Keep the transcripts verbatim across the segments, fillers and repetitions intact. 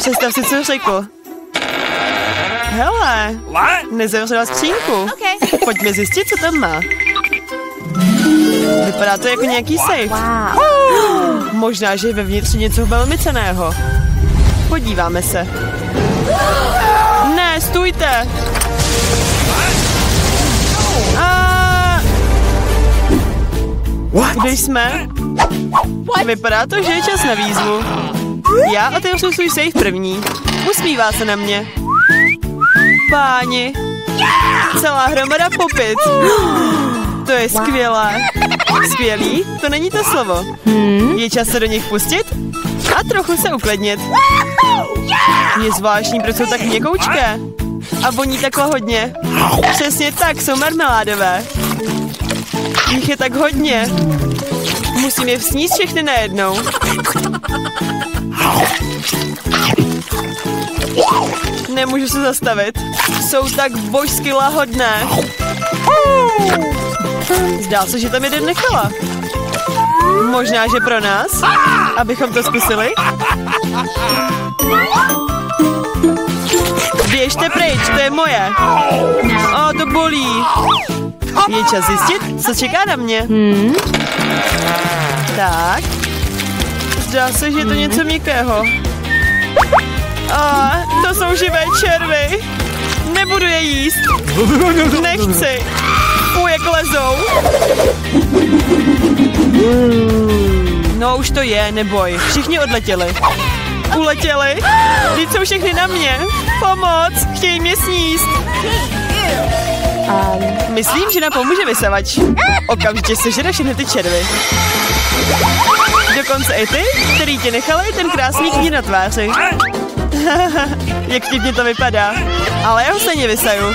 Představ si, co řekl. Hele, nezavřela skřínku. Okay. Pojďme zjistit, co tam má. Vypadá to jako nějaký safe. Wow. Uh, možná, že je vevnitř něco velmi cenného. Podíváme se. Ne, stůjte! A... Kde jsme? Vypadá to, že je čas na výzvu. Já otevřu svůj safe první. Usmívá se na mě. Páni. Celá hromada popit. To je skvělé. Skvělý? To není to slovo. Je čas se do nich pustit a trochu se uklidnit. Je zvláštní, proč jsou tak měkoučké. A voní takhle hodně. Přesně tak, jsou marmeládové. Jich je tak hodně. Musím je sníst všechny najednou. Nemůžu se zastavit. Jsou tak božsky lahodné. Zdá se, že tam jeden nechala. Možná, že pro nás? Abychom to zkusili? Běžte pryč, to je moje. O, to bolí. Je čas zjistit, co čeká na mě. Hmm. Tak. Zdá se, že je to něco měkkého. A to jsou živé červy. Nebudu je jíst. Nechci. Fuj, jak lezou. No už to je, neboj. Všichni odletěli. Uletěli? Vždyť jsou všechny na mě. Pomoc, chtějí mě sníst. Myslím, že nám pomůže vysavač. Okamžitě sežere všechny ty červy. Dokonce i ty, který ti nechali ten krásný knír na tváři. Jak vtipně to vypadá. Ale já ho stejně vysaju.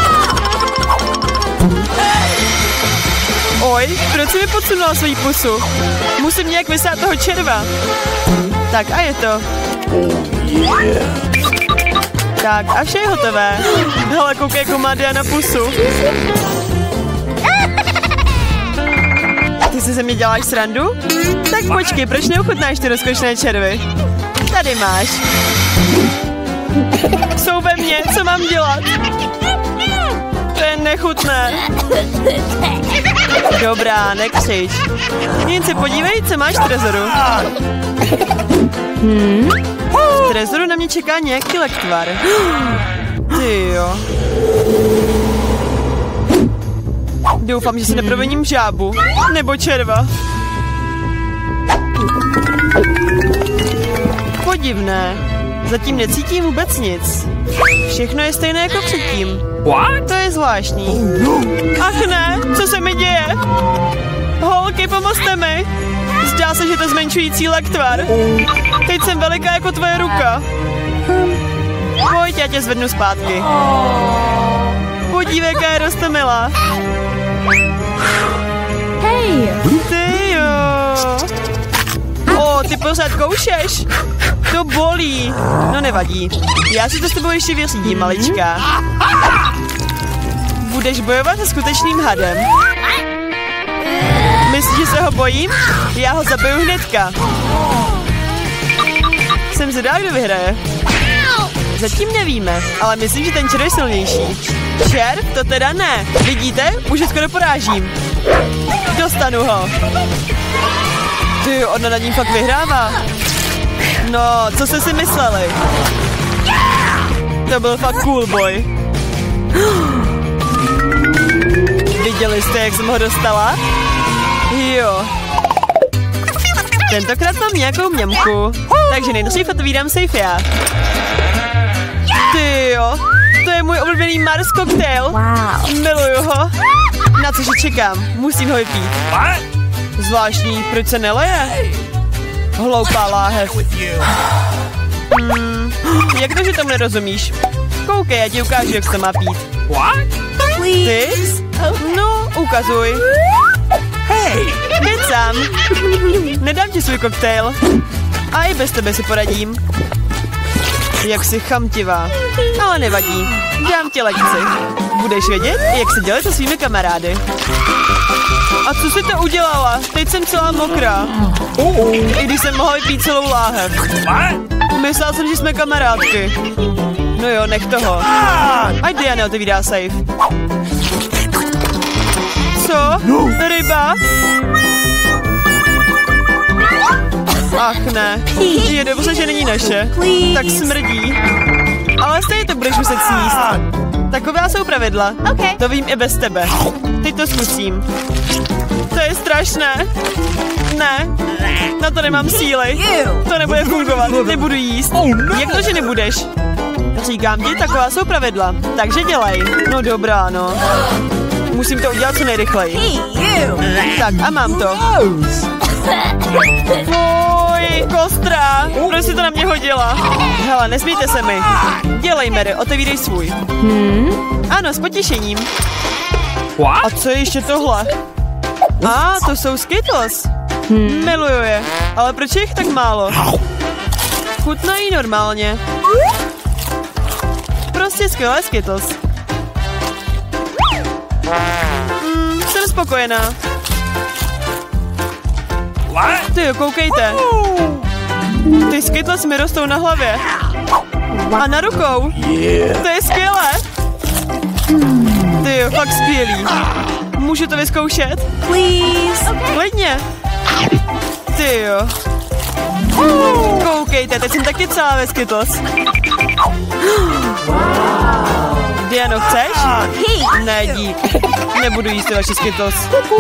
Oj, proč jsi mi podsunula svoji pusu? Musím nějak vysát toho červa. Tak a je to. Tak a vše je hotové. Hele, koukej, jako má Diana pusu. Ty si ze mě děláš srandu? Tak počkej, proč neochutnáš ty rozkošné červy? Tady máš. Jsou ve mně, co mám dělat? To je nechutné. Dobrá, nekřič. Jen se podívej, co máš v trezoru. Hmm. V trezoru na mě čeká nějaký lektvar. Ty jo. Doufám, že si neproviním žábu. Nebo červa. Podivné. Zatím necítím vůbec nic. Všechno je stejné jako předtím. To je zvláštní. Ach ne, co se mi děje? Holky, pomozte mi. Zdá se, že to zmenšující lektvar. Teď jsem veliká jako tvoje ruka. Pojď, já tě zvednu zpátky. Podívej, jaká je roztomilá. Hej. Ty jo. O, ty pořád koušeš. To bolí. No nevadí. Já si to s tebou ještě vyřídím, malička. Budeš bojovat se skutečným hadem. Myslíš, že se ho bojím? Já ho zabiju hnedka. Jsem zvědavá, kdo vyhraje. Zatím nevíme, ale myslím, že ten červ je silnější. Červ? To teda ne. Vidíte? Už ho skoro porážím. Dostanu ho. Ty, ona nad ním fakt vyhrává. No, co jste si mysleli? To byl fakt cool boy. Viděli jste, jak jsem ho dostala? Jo. Tentokrát mám nějakou mňamku. Takže nejdřív otvírám safe já. Ty jo, to je můj oblíbený Mars koktejl. Wow. Miluju ho. Na cože čekám, musím ho vypít. Zvláštní, proč se neleje? Hloupá láhev. Hmm, jak to, že tomu nerozumíš? Koukej, já ti ukážu, jak se má pít. Ty? No, ukazuj. Hej, kecám. Nedám ti svůj koktejl. A i bez tebe si poradím. Jak jsi chamtivá. Ale nevadí, dám ti lekci. Budeš vědět, jak se dělat se svými kamarády. A co jsi to udělala? Teď jsem celá mokrá. I když jsem mohla vypít celou láhev. Myslel jsem, že jsme kamarádky. No jo, nech toho. Ať Diana otevírá safe. Co? Ryba? Ach ne. Je dobře, že není naše. Tak smrdí. Ale stejně to budeš muset sníst. Taková jsou pravidla. To vím i bez tebe. Teď to zkusím. To je strašné. Ne, na to nemám síly. To nebude fungovat, nebudu jíst. Jak to, že nebudeš? Říkám ti, taková jsou pravidla. Takže dělej. No dobrá, no. Musím to udělat co nejrychleji. Tak a mám to. Fuj, kostra. Proč jsi to na mě hodila? Hele, nesmíte se mi. Dělej, Mary, otevírej svůj. Ano, s potěšením. A co je ještě tohle? A, ah, to jsou Skittles. Hmm. Miluju je, ale proč je jich tak málo? Chutnají normálně. Prostě skvělé Skittles. Mm, jsem spokojená. Ty jo, koukejte. Ty Skittles mi rostou na hlavě. A na rukou. To je skvělé. Ty jo, fakt skvělý. Můžu to vyzkoušet? Please. Klidně. Ty jo. Koukejte, teď jsem taky celá ve Skittles. Diano, chceš? Ne, dík. Nebudu jíst vaše Skittles.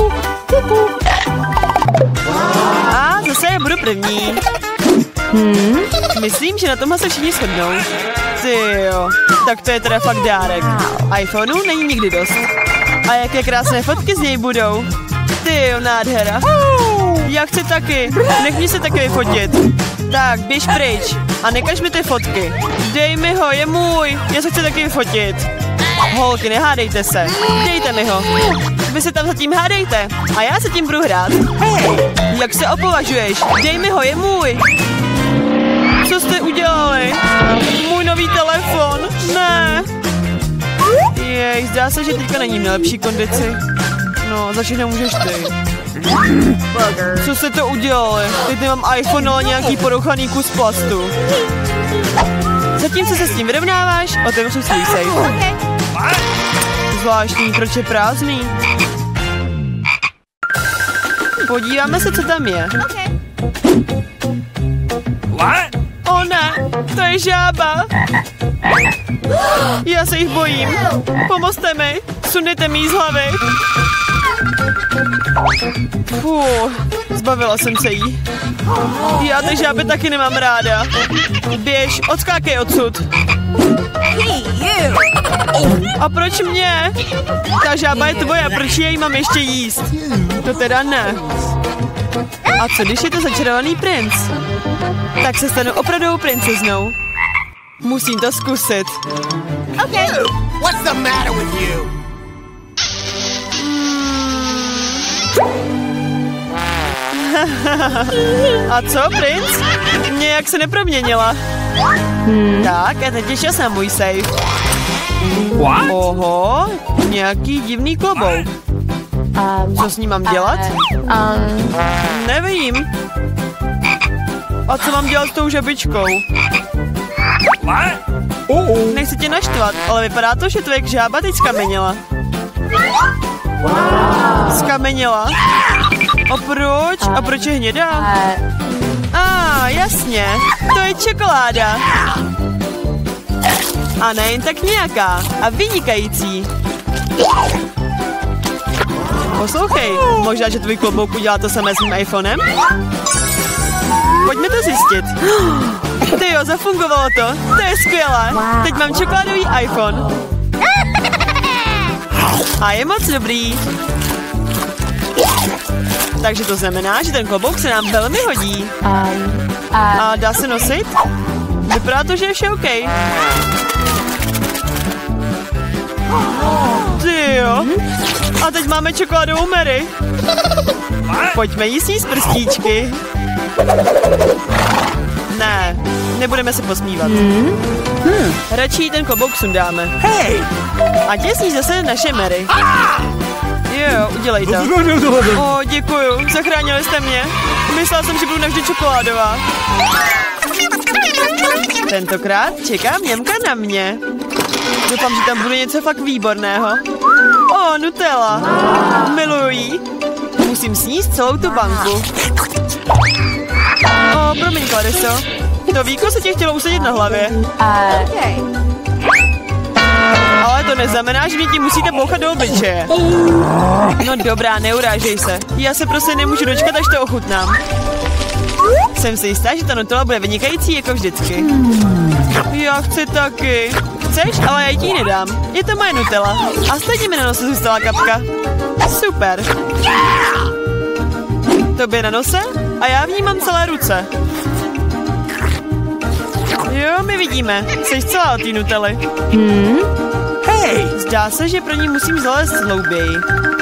A zase já budu první. Hmm? Myslím, že na tomhle se všichni shodnou. Ty jo. Tak to je teda fakt dárek. iPhoneu není nikdy dost. A jaké krásné fotky z něj budou. Ty jo, nádhera. Já chci taky. Nech mě se taky vyfotit. Tak, běž pryč. A nekaž mi ty fotky. Dej mi ho, je můj. Já se chci taky vyfotit. Holky, nehádejte se. Dejte mi ho. Vy se tam zatím hádejte. A já se tím budu hrát. Jak se opovažuješ? Dej mi ho, je můj. Co jste udělali? Můj nový telefon. Ne. Jej, zdá se, že teďka není v nejlepší kondici. No, za všechno můžeš ty. Co jste to udělali? Teď nemám iPhone, ale nějaký porouchaný kus plastu. Zatímco se s tím vyrovnáváš, otevřu svůj safe. Zvláštní, proč je prázdný? Podíváme se, co tam je. O ne, to je žába. Já se jich bojím. Pomozte mi. Sundejte mi ji z hlavy. Fuh, zbavila jsem se jí. Já ty žáby taky nemám ráda. Běž, odskákej odsud. A proč mě? Ta žába je tvoje, proč jej mám ještě jíst? To teda ne. A co když je to začarovaný princ? Tak se stanu opravdovou princeznou. Musím to zkusit. Okay. What's the matter with you? A co, princ? Nějak se neproměnila. Hmm. Tak, a teď je čas na můj safe. What? Oho, nějaký divný klobouk. Um, co s ním mám dělat? Um, Nevím. A co mám dělat s tou žabičkou? Uh-uh. Nechci tě naštvat, ale vypadá to, že tvoje žába teď skameněla. Wow. Skameněla? A proč? A proč je hnědá? A ah, jasně, to je čokoláda. A nejen tak nějaká. A vynikající. Poslouchej, možná, že tvůj klobouk udělá to samé s mým iPhonem? Pojďme to zjistit. Ty jo, zafungovalo to. To je skvělé. Teď mám čokoládový iPhone. A je moc dobrý. Takže to znamená, že ten klobouk se nám velmi hodí. A dá se nosit? Vypadá to, že je vše OK. Ty jo. A teď máme čokoládovou Mary. Pojďme jí sníst prstíčky. Ne, nebudeme se posmívat. Hmm. Radši ten klobouk sundáme. Hej! A tě sníš zase naše Mary. Jo, udělej to. O, děkuju, zachránili jste mě. Myslela jsem, že budu navždy čokoládová. Tentokrát čeká Mňamka na mě. Doufám, že tam bude něco fakt výborného. O, Nutella. Miluji ji. Musím sníst celou tu banku. O, promiň, Clariso. To víko se tě chtělo usadit na hlavě. Okay. Ale to neznamená, že mě ti musíte bouchat do obličeje. No dobrá, neurážej se. Já se prostě nemůžu dočkat, až to ochutnám. Jsem si jistá, že ta Nutella bude vynikající jako vždycky. Já chci taky. Chceš? Ale já ti ji nedám. Je to moje Nutella. A stejně mi na nose zůstala kapka. Super. Tobě na nose? A já v ní mám celé ruce. Jo, my vidíme. Jsi celá od té Nutelly. Hmm? Hej! Zdá se, že pro ní musím zalézt hlouběji.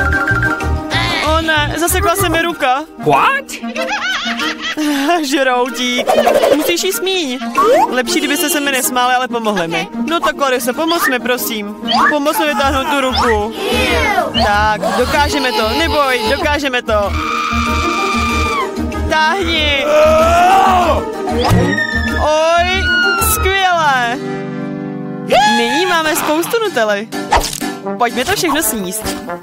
O ne, zasekla se mi ruka. What? Žroutík. Musíš jí smíň. Lepší, kdybyste se mi nesmáli, ale pomohli mi. No tak, Clariso, pomoz mi, prosím. Pomoz mi vytáhnout tu ruku. Tak, dokážeme to. Neboj, dokážeme to. Táhni. Oj, skvělé. Nyní máme spoustu Nutelly. Pojďme to všechno sníst.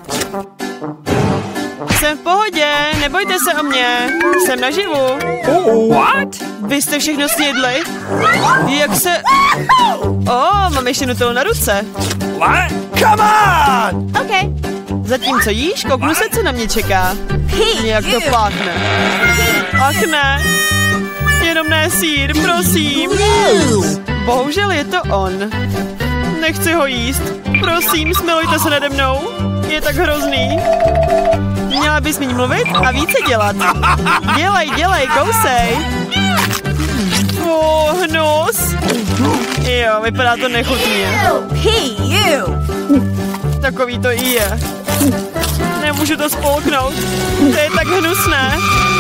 Jsem v pohodě, nebojte se o mě. Jsem naživu. What? Vy jste všechno snědli? Jak se... O, mám ještě Nutellu na ruce. What? Come on! Okay. Zatímco jíš, kouknu se, co na mě čeká. Jak to páchne. Ach ne. Jenom ne sýr, prosím. Bohužel je to on. Nechci ho jíst. Prosím, smilujte se nade mnou. Je tak hrozný. Měla bys mi mluvit a více dělat. Dělej, dělej, kousej. O, hnus. Jo, vypadá to nechutně. Hey, you! Takový to i je. Nemůžu to spolknout. To je tak hnusné.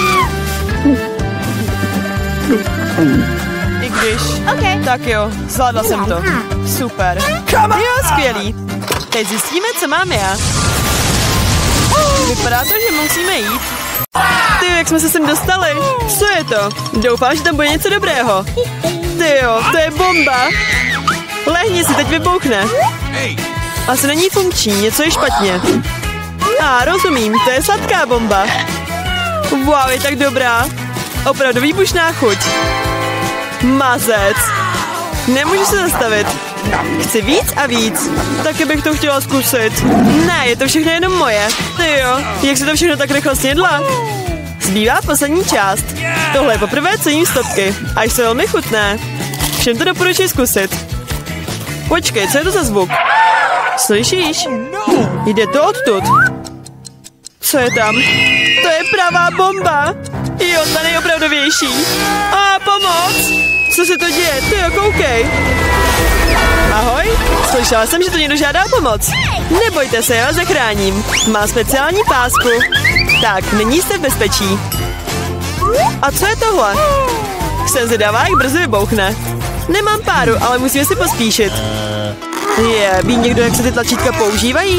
I když... Okay. Tak jo, zvládla jsem to. Super. Jo, skvělý. Teď zjistíme, co mám já. Vypadá to, že musíme jít. Ty, jak jsme se sem dostali? Co je to? Doufám, že tam bude něco dobrého. Ty jo, to je bomba. Lehni si, teď vybouchne. Asi není funkční, něco je špatně. A ah, rozumím, to je sladká bomba. Wow, je tak dobrá. Opravdu výbušná chuť. Mazec. Nemůžu se zastavit. Chci víc a víc. Taky bych to chtěla zkusit. Ne, je to všechno jenom moje. Ty jo, jak se to všechno tak rychle snědla? Zbývá poslední část. Tohle je poprvé, co jím stopky. A jsou velmi chutné. Všem to doporučuji zkusit. Počkej, co je to za zvuk? Slyšíš? Jde to odtud. Co je tam? To je pravá bomba. Jo, ta nejopravdovější. A pomoc! Co se to děje? Ty jo, koukej. Ahoj, slyšela jsem, že to někdo žádá pomoc. Nebojte se, já vás zachráním. Mám speciální pásku. Tak, nyní jste v bezpečí. A co je tohle? Jsem zvědavá, jak brzy vybouchne. Nemám páru, ale musíme si pospíšit. Je, ví někdo, jak se ty tlačítka používají?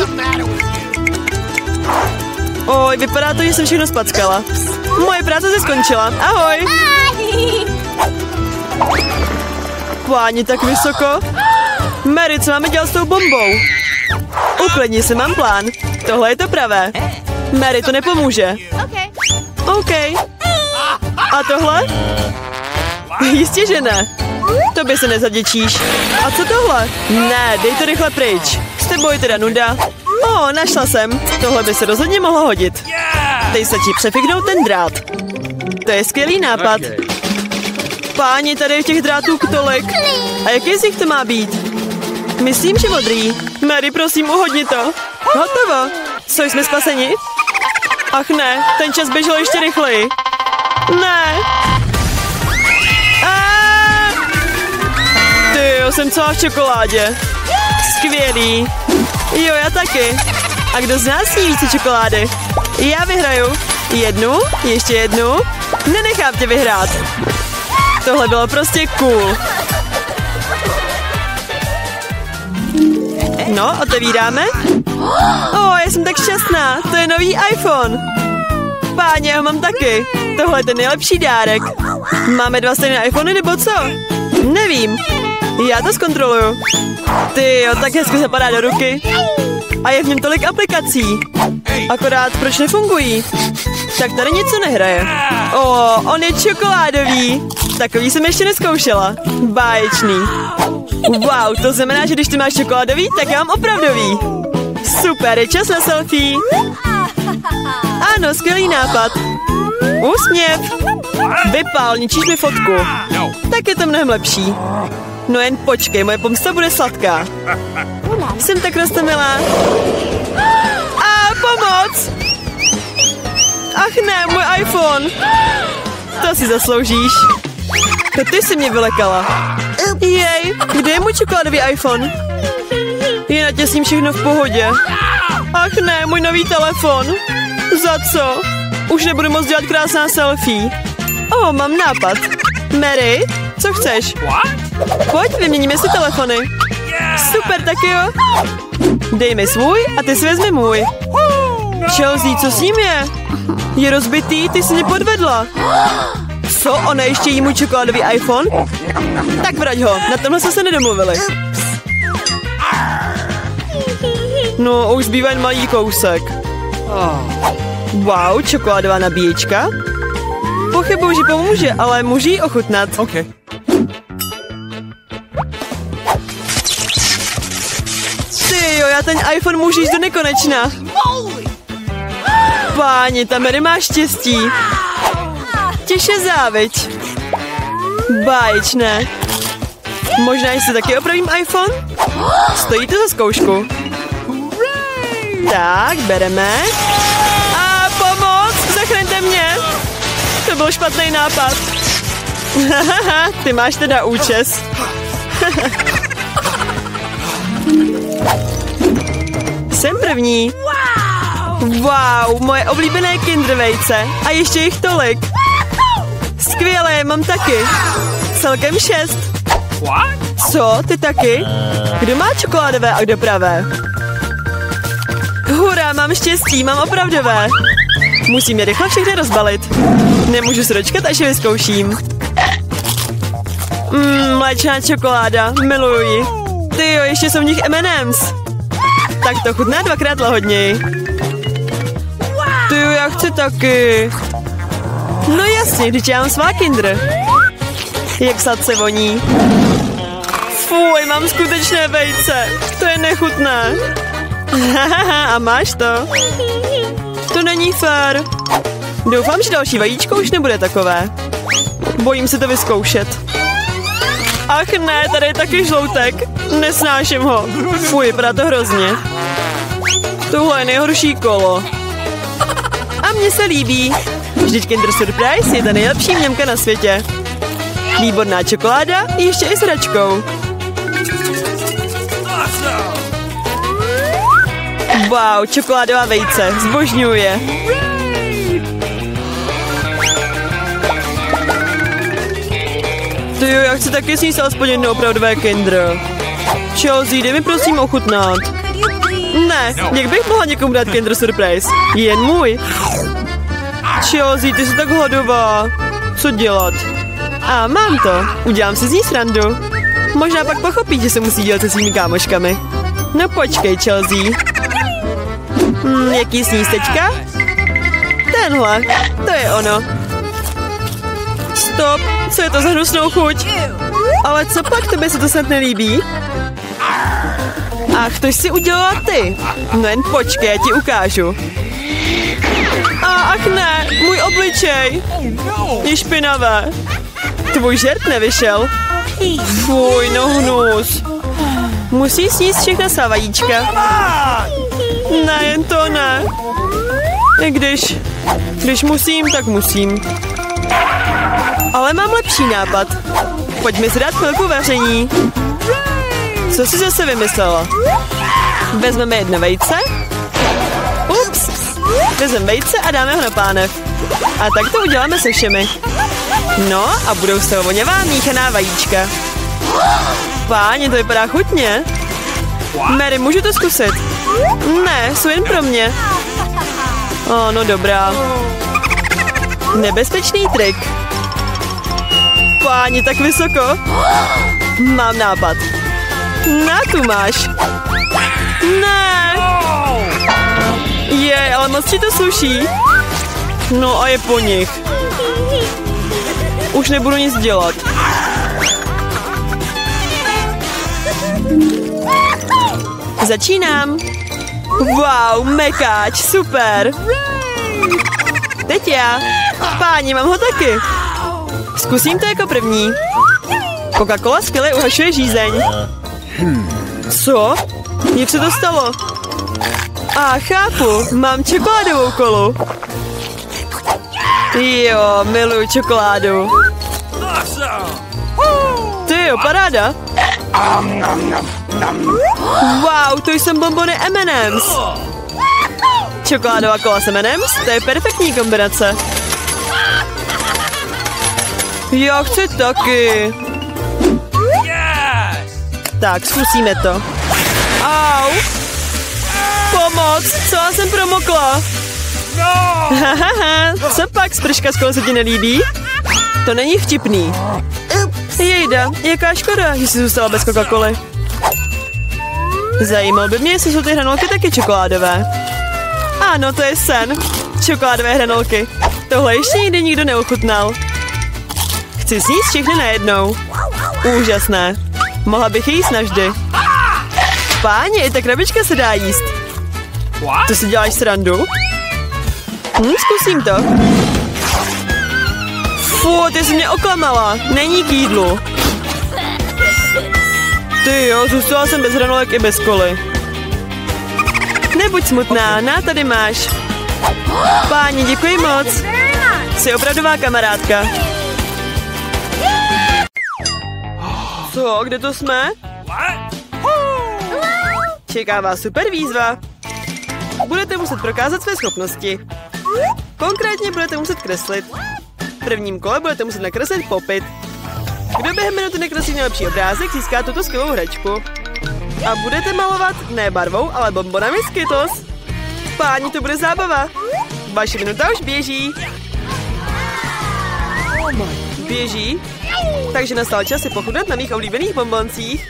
Oj, vypadá to, že jsem všechno spackala. Moje práce se skončila. Ahoj. Páni, tak vysoko. Mary, co máme dělat s tou bombou? Uklidni se, mám plán. Tohle je to pravé. Mary, to nepomůže. Okay. OK. A tohle? Jistě, že ne. Tobě se nezavděčíš. A co tohle? Ne, dej to rychle pryč. S tebou je teda nuda. O, našla jsem. Tohle by se rozhodně mohlo hodit. Dej se ti přefiknout ten drát. To je skvělý nápad. Páni, tady je těch drátů tolik. A jaký z nich to má být? Myslím, že modrý. Mary, prosím, uhodni to. Hotovo. Co, jsme spaseni? Ach ne, ten čas běžel ještě rychleji. Ne. Aaaa! Ty jo, jsem celá v čokoládě. Skvělý. Jo, já taky. A kdo z nás sní více čokolády? Já vyhraju. Jednu, ještě jednu. Nenechám tě vyhrát. Tohle bylo prostě cool. No, otevíráme. O, oh, já jsem tak šťastná. To je nový iPhone. Páně, já ho mám taky. Tohle je ten nejlepší dárek. Máme dva stejné iPhony, nebo co? Nevím. Já to zkontroluju. Ty jo, tak hezky zapadá do ruky. A je v něm tolik aplikací. Akorát proč nefungují? Tak tady něco nehraje. O, on je čokoládový. Takový jsem ještě neskoušela. Báječný. Wow, to znamená, že když ty máš čokoládový, tak já mám opravdový. Super, je čas na selfie. Ano, skvělý nápad. Úsměv. Vypál, ničíš mi fotku. Tak je to mnohem lepší. No jen počkej, moje pomsta bude sladká. Jsem tak roztomilá. A pomoc! Ach ne, můj iPhone. To si zasloužíš. To ty jsi mě vylekala. Jej, kde je můj čokoládový iPhone? Je na tě s ním všechno v pohodě. Ach ne, můj nový telefon. Za co? Už nebudu moc dělat krásná selfie. O, mám nápad. Mary, co chceš? Pojď, vyměníme si telefony. Super, tak jo. Dej mi svůj a ty si vezmi můj. Chelsea, co s ním je? Je rozbitý, ty jsi mě podvedla. Co, ona ještě jí můj čokoládový iPhone? Tak vrať ho, na tomhle jsme se nedomluvili. No, už zbývá jen malý kousek. Wow, čokoládová nabíječka. Pochybuji, že pomůže, ale můžu ji ochutnat. Okay. Ty jo, já ten iPhone můžu jíst do nekonečna. Páni, ta Mary má štěstí. Těž je záviď. Báječné. Možná si taky opravím iPhone? Stojí to za zkoušku. Tak, bereme. A pomoc, zachraňte mě. To byl špatný nápad. Hahaha, ty máš teda účes. Jsem první. Wow, moje oblíbené Kinder vejce. A ještě jich tolik. Skvělé, mám taky. Celkem šest. Co, ty taky? Kdo má čokoládové a kdo pravé? Hurá, mám štěstí, mám opravdové. Musím je rychle všechny rozbalit. Nemůžu se dočkat, až je vyzkouším. Mmm, mléčná čokoláda, miluji ji. Tyjo, ještě jsou v nich M and M's. Tak to chutná dvakrát lahodněji. Tyjo, já chci taky. No jasně, když já mám svá Kinder. Jak sladce voní. Fuj, mám skutečné vejce. To je nechutné. Hahaha, a máš to? To není fér. Doufám, že další vajíčko už nebude takové. Bojím se to vyzkoušet. Ach ne, tady je taky žloutek. Nesnáším ho. Fuj, vypadá to hrozně. Tohle je nejhorší kolo. A mně se líbí. Vždyť Kinder Surprise je ta nejlepší mňamka na světě. Výborná čokoláda, ještě i s hračkou. Wow, čokoládová vejce, zbožňuji je. Tyjo, já chci taky sníst alespoň jedno opravdové Kinder. Chelsea, dej mi prosím ochutnat. Ne, jak bych mohla někomu dát Kinder Surprise? Jen můj. Chelsea, ty jsi tak hladová. Co dělat? A mám to. Udělám si z ní srandu. Možná pak pochopí, že se musí dělat se svými kámoškami. No počkej, Chelsea. Hmm, jaký sníš teďka? Tenhle. To je ono. Stop. Co je to za hnusnou chuť? Ale co pak, tobě se to snad nelíbí? Ach, to jsi udělala ty. No jen počkej, já ti ukážu. A ach ne, můj obličej. Je špinavé. Tvůj žert nevyšel. Fuj, no hnus. Musíš sníst všechna svá vajíčka. Ne, jen to ne. I když, když musím, tak musím. Ale mám lepší nápad. Pojďme si dát chvilku vaření. Co jsi zase vymyslela? Vezmeme jedno vejce. Ups. Vezmeme vejce a dáme ho na pánev. A tak to uděláme se všemi. No a budou z toho voněvá míchaná vajíčka. Páni, to vypadá chutně. Mary, můžu to zkusit? Ne, jsou jen pro mě. O, no dobrá. Nebezpečný trik. Páni, tak vysoko. Mám nápad. Na tu máš. Ne. Je, ale moc ti to sluší. No a je po nich. Už nebudu nic dělat. Začínám. Wow, mekáč, super. Teď já. Páni, mám ho taky. Zkusím to jako první. Coca-Cola skvěle uhašuje žízeň. Co? Jak se to stalo? A chápu, mám čokoládovou kolu. Jo, miluji čokoládu. Ty jo, paráda. Wow, to jsem bonbony M and M's. Čokoládová kola s M and M's, to je perfektní kombinace. Já chci taky. Tak, zkusíme to. Au. Pomoc, celá jsem promokla. Hahaha, co pak, sprška z kola se ti nelíbí? To není vtipný. Jejda, jaká škoda, že jsi zůstala bez Coca-Coly. Zajímalo by mě, jestli jsou ty hranolky taky čokoládové. Ano, to je sen. Čokoládové hranolky. Tohle ještě nikdy nikdo neochutnal. Chci sníst všechny najednou. Úžasné. Mohla bych jíst navždy. Páni, i ta krabička se dá jíst. To si děláš srandu? Hm, zkusím to. Fu, ty jsi mě oklamala. Není k jídlu. Ty jo, zůstala jsem bez hranolek i bez koly. Nebuď smutná, na tady máš. Páni, děkuji moc. Jsi opravdová kamarádka. Co, kde to jsme? Čeká vás super výzva. Budete muset prokázat své schopnosti. Konkrétně budete muset kreslit. V prvním kole budete muset nakreslit popit. Kdo během minuty nakreslí nejlepší obrázek, získá tuto skvělou hračku. A budete malovat ne barvou, ale bonbonami Skittles. Páni, to bude zábava. Vaše minuta už běží. Běží? Takže nastal čas si pochutnat na mých oblíbených bonboncích.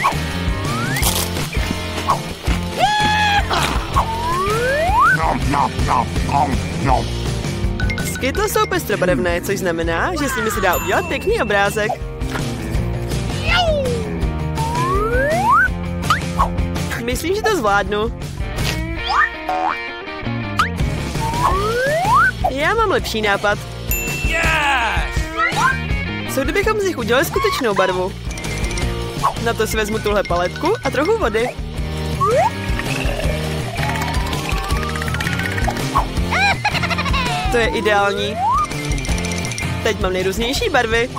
Skittles jsou pestrobarevné, což znamená, že s nimi se dá udělat pěkný obrázek. Myslím, že to zvládnu. Já mám lepší nápad. Co kdybychom z nich udělali skutečnou barvu? Na to si vezmu tuhle paletku a trochu vody. To je ideální. Teď mám nejrůznější barvy.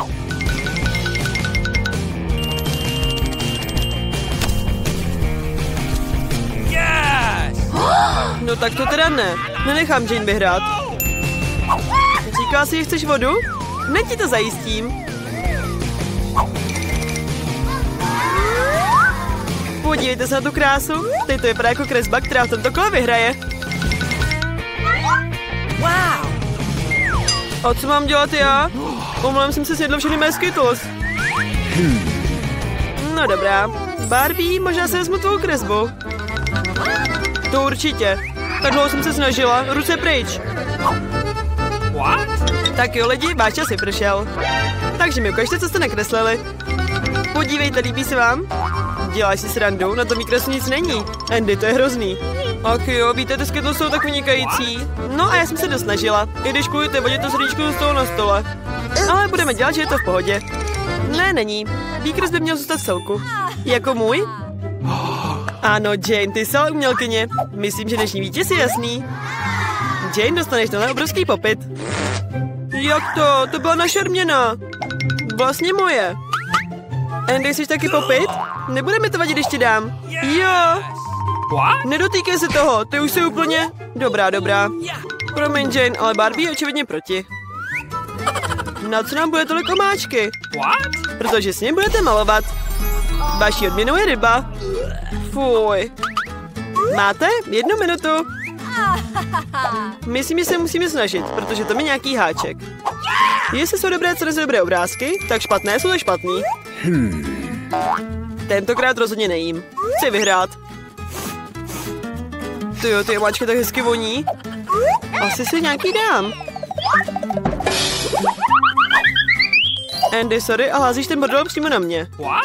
No tak to teda ne. Nenechám Jane vyhrát. Říká si, že chceš vodu? Hned ti to zajistím. Podívejte se na tu krásu. Teď to vypadá jako kresba, která v tomto kole vyhraje. Wow. A co mám dělat já? Omlouvám jsem se snědl všechny mé Skittles. No dobrá. Barbie, možná se vezmu tvou kresbu. To určitě. Tak dlouho jsem se snažila. Ruce pryč. Tak jo lidi, váš čas vypršel. Takže mi ukažte, co jste nakreslili. Podívejte, líbí se vám? Děláš si srandu? Na tom výkreslu nic není. Andy, to je hrozný. Ach jo, víte, ty Skittles jsou tak vynikající. No a já jsem se dosnažila. I když kvůli té vodě to srdíčko zůstalo na stole. Ale budeme dělat, že je to v pohodě. Ne, není. Výkres by měl zůstat v celku. Jako můj? Ano, Jane, ty jsi ale umělkyně. Myslím, že dnešní vítěz je jasný. Jane, dostaneš tenhle obrovský popit. Jak to? To byla naše odměna. Vlastně moje. Andy, chceš taky popit? Nebude mi to vadit, když ti dám. Jo. Nedotýkej se toho, ty už jsi úplně... Dobrá, dobrá. Promiň, Jane, ale Barbie je očividně proti. Na co nám bude tolik omáčky? Protože s ním budete malovat. Vaší odměnou je ryba. Fuj. Máte jednu minutu. Myslím, že se musíme snažit, protože to je nějaký háček. Jestli jsou dobré ceny za dobré obrázky, tak špatné jsou to špatný. Hmm. Tentokrát rozhodně nejím. Chci vyhrát. Tyjo, ty omáčky tak hezky voní. Asi si nějaký dám. Andy, sorry, a házíš ten bordel přímo na mě.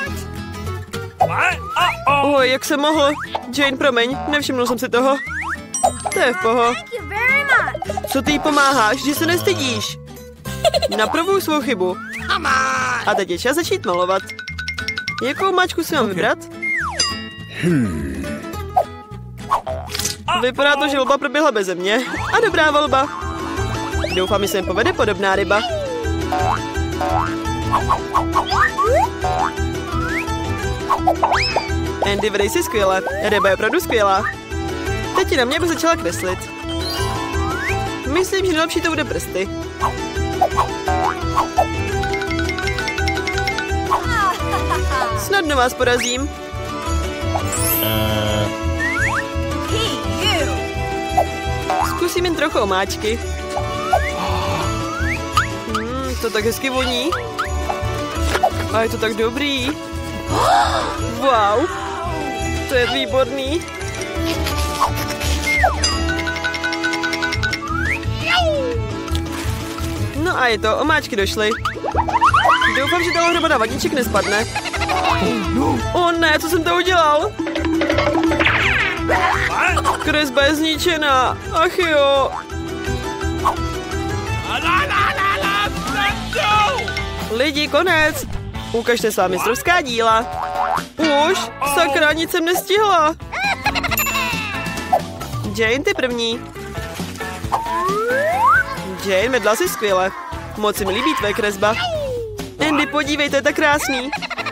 Oj, jak jsem mohl. Jane, promiň, nevšimnul jsem si toho. To je v poho. Co ty jí pomáháš, že se nestydíš? Napravuj svou chybu. A teď je čas začít malovat. Jakou mačku si mám vybrat? Hmm. Vypadá to, že volba proběhla beze mě. A dobrá volba. Doufám, že se mi povede podobná ryba. Andy, vedej si skvěle. Ryba je opravdu skvělá. Teď ti na mě by začala kreslit. Myslím, že nejlepší to bude prsty. Snadno vás porazím. Zkusím jen trochu omáčky. Hmm, to tak hezky voní. A je to tak dobrý. Wow, to je výborný. No a je to, omáčky došly. Doufám, že tahle hromada vadíček nespadne. O ne, co jsem to udělal? Kresba je zničená. Ach jo. Lidi, konec. Ukažte svá mistrovská díla. Už, sakra, nic jsem nestihla. Jane, ty první. Jane, medla si skvěle. Moc se mi líbí tvoje kresba. Andy, podívej, to je tak krásný.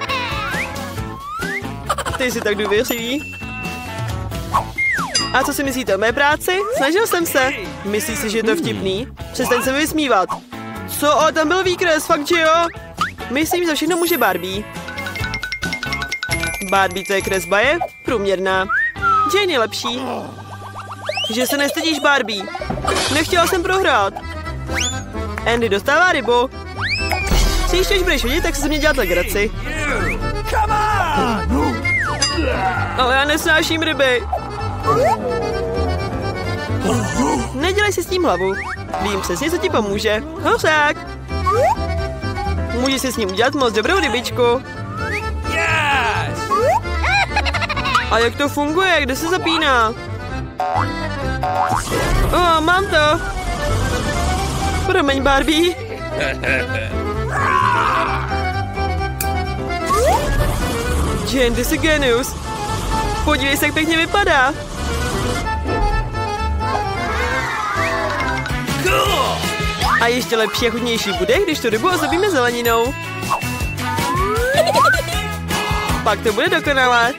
Ty jsi tak důvěřivý. A co si myslíte o mé práci? Snažil jsem se. Myslíš si, že je to vtipný? Přestaň se mi vysmívat. Co? O, tam byl výkres, fakt, že jo? Myslím, že všechno může Barbie. Barbie, tvoje kresba je průměrná. Jane je lepší. Že se nestydíš, Barbie. Nechtěla jsem prohrát. Andy dostává rybu. Příště, když budeš vidět, tak se ze mě dělat legraci. Ale já nesnáším ryby. Nedělej si s tím hlavu. Vím přesně, co ti pomůže. Hořák. Můžeš si s ním udělat moc dobrou rybičku. A jak to funguje? Kde se zapíná? O, mám to. Promiň, Barbie. Jane, ty jsi genius. Podívej se, jak pěkně vypadá. A ještě lepší a chutnější bude, když tu rybu ozdobíme zeleninou. Pak to bude dokonalé.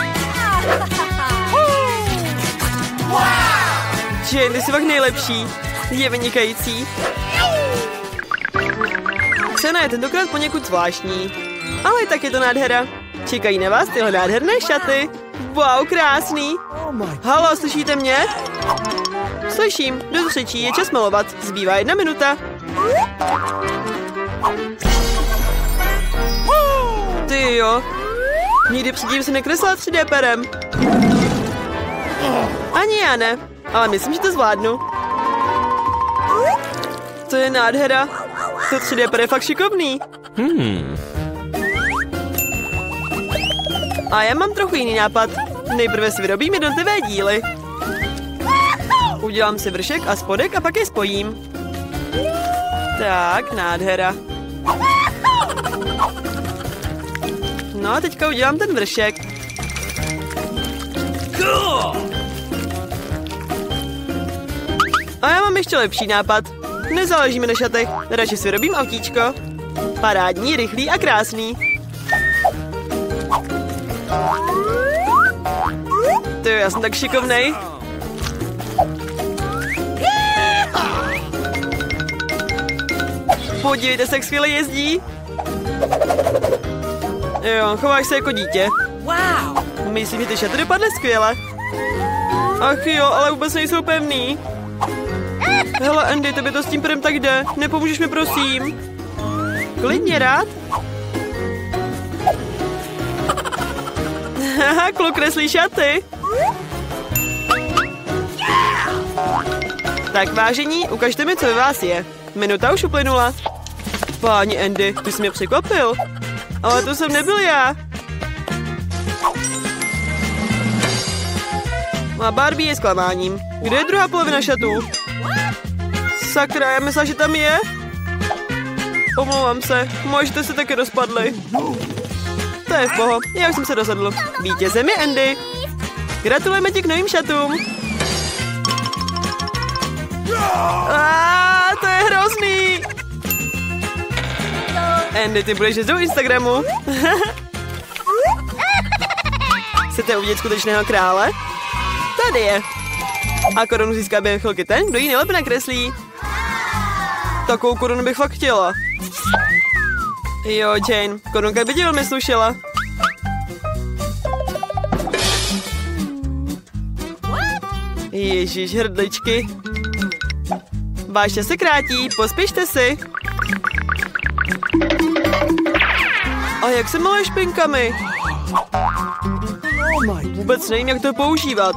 Jane, ty jsi fakt nejlepší. Je vynikající. Cena je tentokrát poněkud zvláštní. Ale tak je to nádhera. Čekají na vás tyhle nádherné šaty. Wow, krásný. Halo, slyšíte mě? Slyším, do třetí je čas malovat. Zbývá jedna minuta. Ty jo. Nikdy předtím si nekreslila tři dé perem. Ani já ne, ale myslím, že to zvládnu. To je nádhera. To tři dé per je fakt šikovný. Hmm. A já mám trochu jiný nápad. Nejprve si vyrobím jednotlivé díly. Udělám si vršek a spodek a pak je spojím. Tak, nádhera. No a teďka udělám ten vršek. A já mám ještě lepší nápad. Nezáleží mi na šatech, radši si vyrobím autíčko. Parádní, rychlý a krásný. Ty, já jsem tak šikovnej. Podívejte se, jak skvěle jezdí. Jo, chováš se jako dítě. Wow. Myslím, že ty šaty dopadly skvěle. Ach jo, ale vůbec nejsou pevný. Hele, Andy, tebe to s tím prem tak jde. Nepomůžeš mi, prosím? Klidně, rád. Haha, kluk kreslí šaty. Tak vážení, ukažte mi, co ve vás je. Minuta už uplynula. Páni Andy, ty jsi mě překvapil. Ale to jsem nebyl já. A Barbie je zklamáním. Kde je druhá polovina šatů? Sakra, já myslela, že tam je? Omlouvám se, možete se taky rozpadli. To je v poho, já už jsem se rozhodl. Vítězem je Andy. Gratulujeme ti k novým šatům. Aaaa, to je hrozný. Andy, ty budeš do Instagramu. Chcete uvidět skutečného krále? Tady je. A korunu získá během chvilky ten, kdo ji nejlépe nakreslí. Takovou korunu bych fakt chtěla. Jo, Jane, korunka by ti velmi slušela. Ježíš, hrdličky. Váš čas se krátí, pospěšte si. A jak se malé špinkami? Vůbec nevím, jak to používat.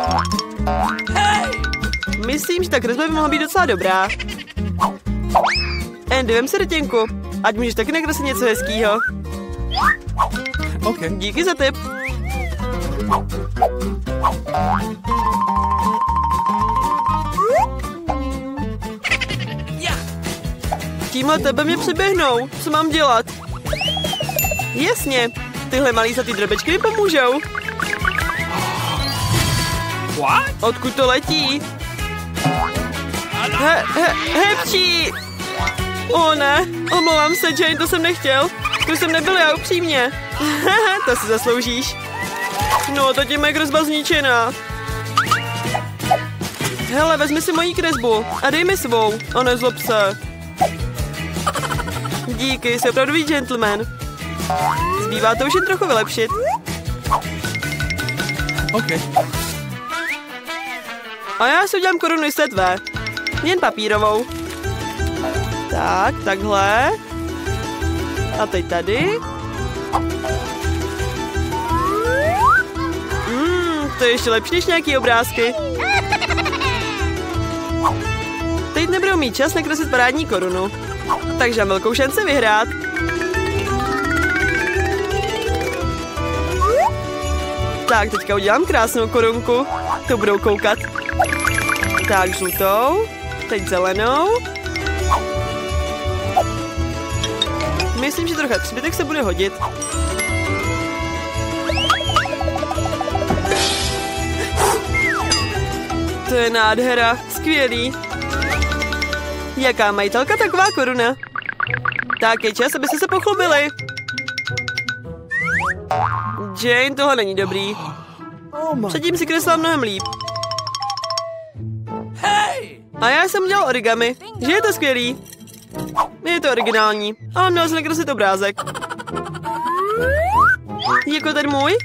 Myslím, že ta kresba by mohla být docela dobrá. Andy, vem si rtěnku. Ať můžeš taky nakreslit něco hezkýho. Okay. Díky za tip. Tímhle tebe mě přeběhnou. Co mám dělat? Jasně. Tyhle malý zlatý drobečky mi pomůžou. What? Odkud to letí? He, he, hepčí! O ne, omlouvám se, Jane, to jsem nechtěl. To jsem nebyl já, upřímně. To si zasloužíš. No, to tím je kresba zničená. Hele, vezmi si moji kresbu a dej mi svou. A nezlob se. Díky, jsi opravdový gentleman. Zbývá to už jen trochu vylepšit. Okay. A já si udělám korunu z té tvé. Jen papírovou. Tak, takhle. A teď tady. Mmm, to je ještě lepší než nějaký obrázky. Teď nebudou mít čas nakreslit parádní korunu. Takže mám velkou šanci vyhrát. Tak, teďka udělám krásnou korunku. To budou koukat. Tak, žlutou. Teď zelenou. Myslím, že trocha zbytek se bude hodit. To je nádhera. Skvělý. Jaká majitelka, taková koruna. Tak je čas, abyste se pochlubili. Jane, tohle není dobrý. Předtím si kreslila mnohem líp. A já jsem dělal origami, že je to skvělý. Je to originální, ale měl jsem nakreslit obrázek. Jako ten můj?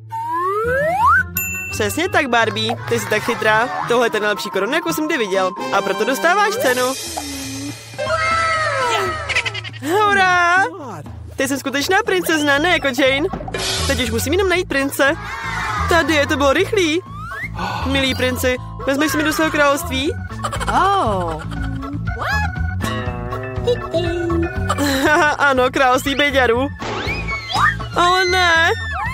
Přesně tak, Barbie, ty jsi tak chytrá. Tohle je ten nejlepší koruna, jakou jsem kdy viděl. A proto dostáváš cenu. Hurá! Ty jsi skutečná princezna, ne jako Jane. Teď už musím jenom najít prince. Tady je, to bylo rychlý. Milí princi, vezmeš si mi do svého království? Oh. Ano, království běďarů. Ale ne.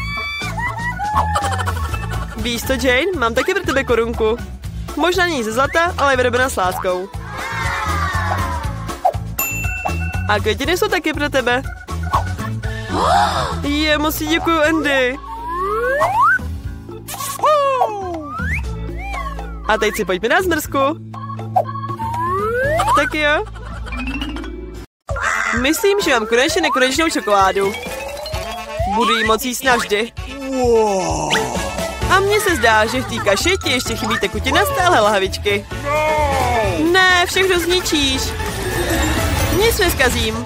Víš co, Jane? Mám taky pro tebe korunku. Možná není ze zlata, ale je vyrobená s láskou. A květiny jsou taky pro tebe. Je, moc si děkuju, Andy. A teď si pojďme na zmrzku. Tak jo. Myslím, že mám konečně nekonečnou čokoládu. Budu jí moc jíst navždy. A mně se zdá, že v té kaši ti ještě chybí tekutina z téhle lahvičky. Ne, všechno zničíš. Nic neskazím.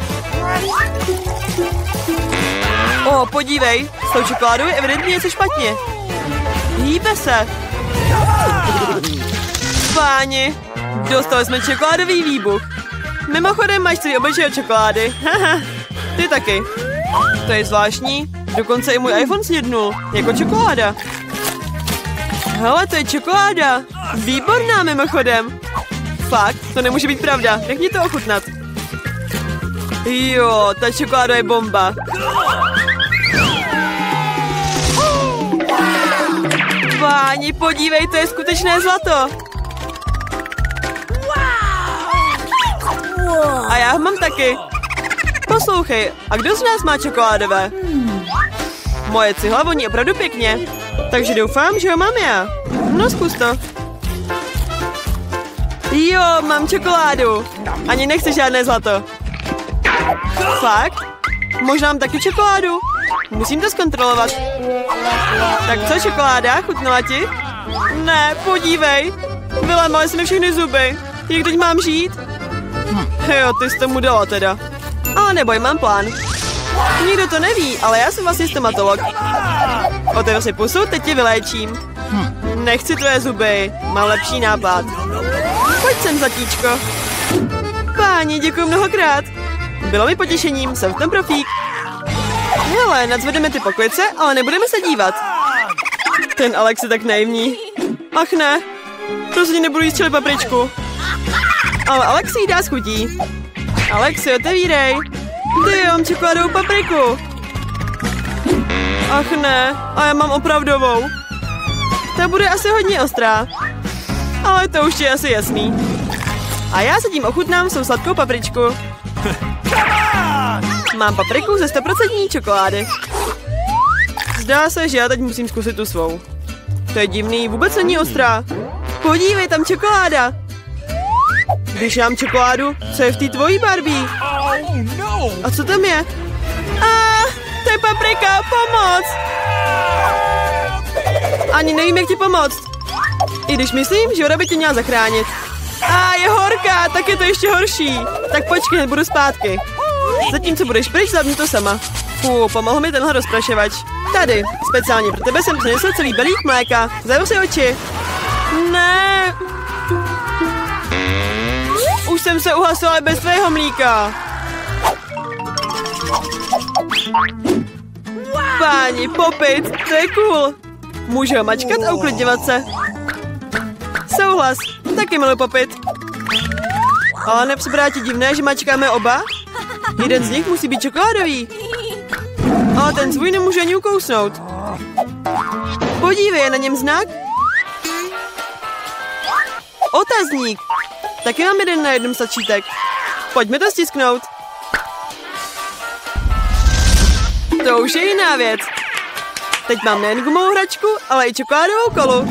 O, podívej, s tou čokoládou je evidentně něco špatně. Hýbe se. Páni, Dostali jsme čokoládový výbuch. Mimochodem máš celý obličej čokolády. Haha, ty taky. To je zvláštní. Dokonce i můj iPhone snědnul. Jako čokoláda. Hele, to je čokoláda. Výborná mimochodem. Fakt, to nemůže být pravda. Nech mě to ochutnat. Jo, ta čokoláda je bomba. Páni, podívej, to je skutečné zlato. A já ho mám taky. Poslouchej, a kdo z nás má čokoládové? Moje cihla voní opravdu pěkně. Takže doufám, že ho mám já. No, zkus to. Jo, mám čokoládu. Ani nechci žádné zlato. Fakt? Možná mám taky čokoládu. Musím to zkontrolovat. Tak co, čokoláda? Chutnala ti? Ne, podívej. Vylámaly se mi všechny zuby. Jak teď mám žít? Jo, ty jsi tomu dala teda. Ale neboj, mám plán. Nikdo to neví, ale já jsem vlastně stomatolog. Otevři si pusu, teď tě vyléčím. Nechci tvoje zuby, mám lepší nápad. Pojď sem, zlatíčko. Páni, děkuji mnohokrát. Bylo mi potěšením, jsem v tom profík. Hele, nadzvedeme ty poklice, ale nebudeme se dívat. Ten Alex je tak naivní. Ach ne, rozhodně nebudu jíst čili papričku. Ale Alex si jí dá s chutí. Alexi, otevírej. Ty, já mám čokoládovou papriku. Ach ne, a já mám opravdovou. Ta bude asi hodně ostrá. Ale to už je asi jasný. A já se tím ochutnám svou sladkou papričku. Mám papriku ze sto procent čokolády. Zdá se, že já teď musím zkusit tu svou. To je divný, vůbec není ostrá. Podívej, tam čokoláda. Když já mám čokoládu, co je v té tvojí Barbie? A co tam je? A to je paprika, pomoc! Ani nevím, jak ti pomoct. I když myslím, že voda by tě měla zachránit. A je horká, tak je to ještě horší. Tak počkej, budu zpátky. Zatímco budeš pryč, zavni to sama. Fů, pomohl mi tenhle rozprašovač. Tady, speciálně pro tebe jsem přinesl celý balík mléka. Zavři si oči. Ne. Už jsem se uhasila bez tvého mlíka. Páni, popit, to je cool. Můžu ho mačkat a uklidňovat se. Souhlas, taky miluji popit. Ale nepřipadá ti divné, že mačkáme oba? Jeden z nich musí být čokoládový. Ale ten svůj nemůže ani ukousnout. Podívej, je na něm znak? Otazník. Taky mám jeden na jednom sačítek. Pojďme to stisknout. To už je jiná věc. Teď mám nejen gumovou hračku, ale i čokoládovou kolu.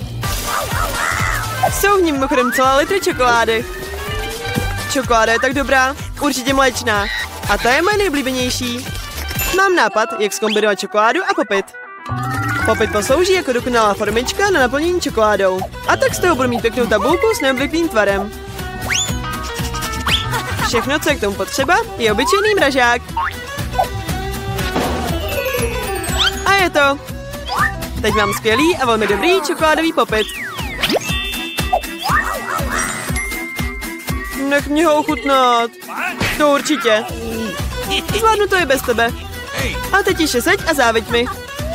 Jsou v ní mimochodem celá litry čokolády. Čokoláda je tak dobrá, určitě mléčná. A ta je moje nejblíbenější. Mám nápad, jak zkombinovat čokoládu a popit. Popit poslouží jako dokonalá formička na naplnění čokoládou. A tak z toho budu mít pěknou tabulku s neobvyklým tvarem. Všechno, co je k tomu potřeba, je obyčejný mražák. A je to. Teď mám skvělý a velmi dobrý čokoládový popit. Nech mě ho ochutnat. To určitě. Zvládnu to i bez tebe. A teď ještě seď a záveď mi.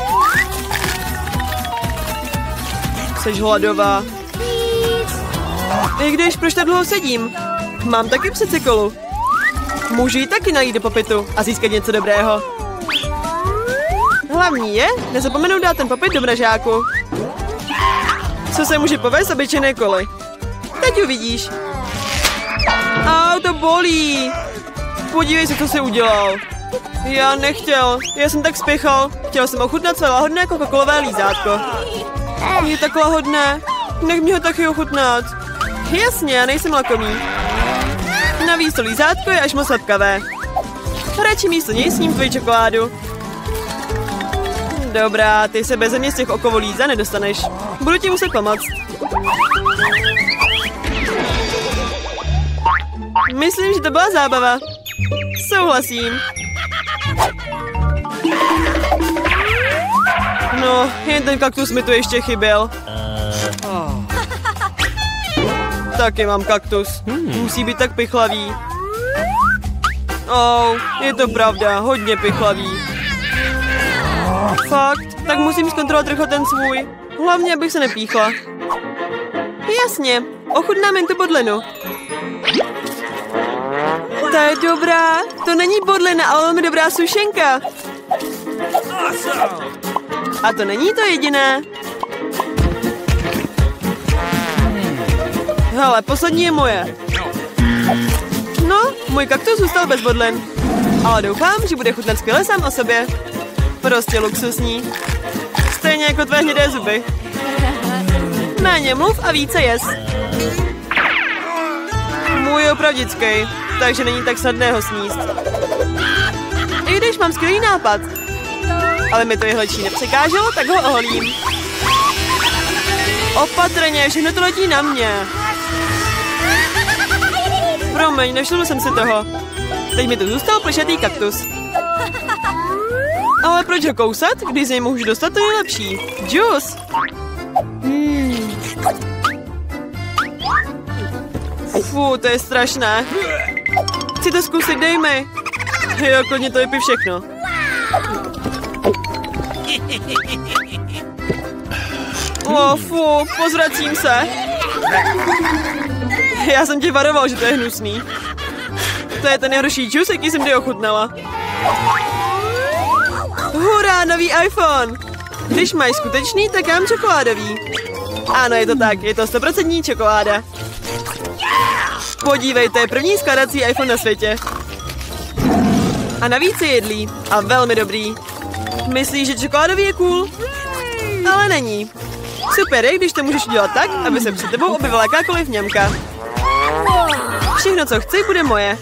Jseš hladová. I když, proč tak dlouho sedím? Mám taky přece kolu. Můžu ji taky najít do popitu a získat něco dobrého. Hlavní je nezapomenout dát ten popit do mražáku. Co se může povést obyčejné koly? Teď uvidíš. Au, to bolí. Podívej se, co jsi udělal. Já nechtěl, já jsem tak spěchal. Chtěl jsem ochutnat své lahodné coca-colové lízátko. Je tak lahodné. Nech mě ho taky ochutnat. Jasně, já nejsem lakomý. Navíc to lízátko je až moc sladkavé. Radši místo něj sním tvoji čokoládu. Dobrá, ty se beze mě z těch okovů líza nedostaneš. Budu ti muset pomoct. Myslím, že to byla zábava. Souhlasím. No, jen ten kaktus mi tu ještě chyběl. Taky mám kaktus. Musí být tak pichlavý. Oh, je to pravda, hodně pichlavý. Fakt, tak musím zkontrolovat trochu ten svůj. Hlavně, abych se nepíchla. Jasně, ochutnáme jen tu bodlinu. To je dobrá. To není bodlina, ale velmi dobrá sušenka. A to není to jediné. Hele, poslední je moje. No, můj kaktus zůstal bez bodlin. Ale doufám, že bude chutnat skvěle sám o sobě. Prostě luxusní. Stejně jako tvé hnědé zuby. Méně mluv a více jes. Můj je opravdický, takže není tak snadné ho sníst. I když mám skvělý nápad. Ale mi to jehličí nepřekáželo, tak ho oholím. Opatrně, všechno to letí na mě. Promiň, nevšiml jsem si toho. Teď mi tu zůstal plešatý kaktus. Ale proč ho kousat, když z něj můžu dostat to nejlepší? Džus! Hmm. Fú, to je strašné. Chci to zkusit, dej mi. Jo, klidně to vypij všechno. O, fú, pozvracím se. Já jsem tě varoval, že to je hnusný. To je ten nejhorší džus, jaký jsem kdy ochutnala. Hurá, nový iPhone! Když máš skutečný, tak mám čokoládový. Ano, je to tak, je to stoprocentní čokoláda. Podívej, to je první skládací iPhone na světě. A navíc je jedlý a velmi dobrý. Myslíš, že čokoládový je cool? Ale není. Super je, když to můžeš udělat tak, aby se před tebou objevila jakákoliv ňamka. Všechno, co chci, bude moje.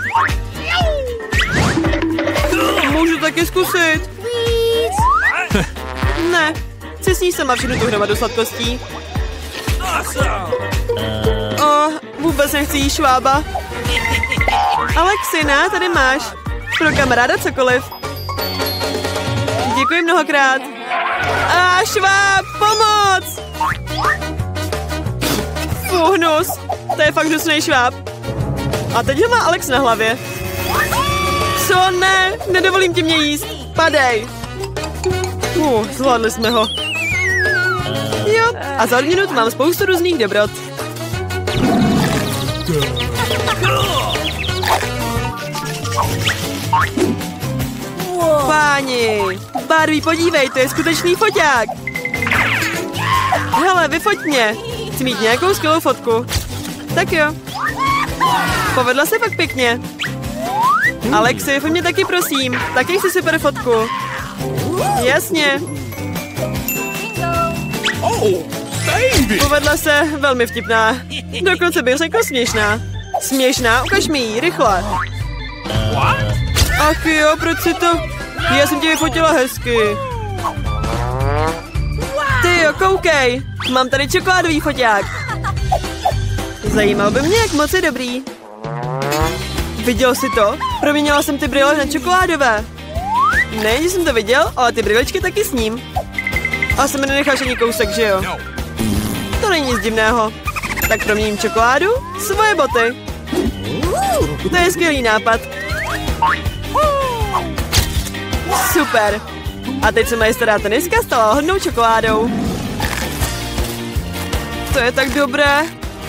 Můžu taky zkusit. Ne, chci sníst sama všechnu tu hromadu sladkostí. Oh, vůbec nechci jíst švába. Alexina, tady máš. Pro kamaráda cokoliv. Děkuji mnohokrát. A šváb, pomoc! Fú, hnus. To je fakt hnusný šváb. A teď ho má Alex na hlavě. Co ne? Nedovolím ti mě jíst. Padej. Uh, zvládli jsme ho. Jo, a za odměnu tu mám spoustu různých dobrot. Páni, Barbie, podívej, to je skutečný foťák. Hele, vyfoť mě. Chci mít nějakou skvělou fotku. Tak jo. Povedla se fakt pěkně. Alexi, vyfoť mě taky, prosím. Taky chci super fotku. Jasně. Povedla se, velmi vtipná. Dokonce bych řekl směšná. Směšná, ukaž mi ji, rychle. Ach jo, proč si to... Já jsem tě vyfotila hezky. Ty jo, koukej. Mám tady čokoládový foťák. Zajímalo by mě, jak moc je dobrý. Viděl jsi to? Proměnila jsem ty brýle na čokoládové. Ne, že jsem to viděl, ale ty brýlečky taky s ním. A se mi nenecháš ani kousek, že jo? To není nic divného. Tak proměním čokoládu, svoje boty. To je skvělý nápad. Super. A teď se moje stará teniska stala hodnou čokoládou. To je tak dobré.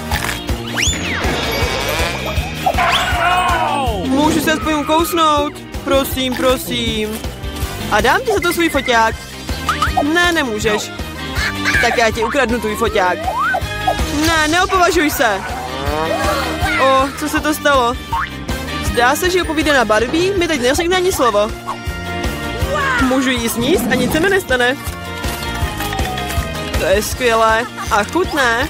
Můžu se aspoň ukousnout? Prosím, prosím. A dám ti za to svůj foťák. Ne, nemůžeš. Tak já ti ukradnu tvůj foťák. Ne, neopovažuj se. O, co se to stalo? Zdá se, že opovídaná Barbie mi teď neřekne ani slovo. Můžu jí sníst a nic se mi nestane. To je skvělé a chutné.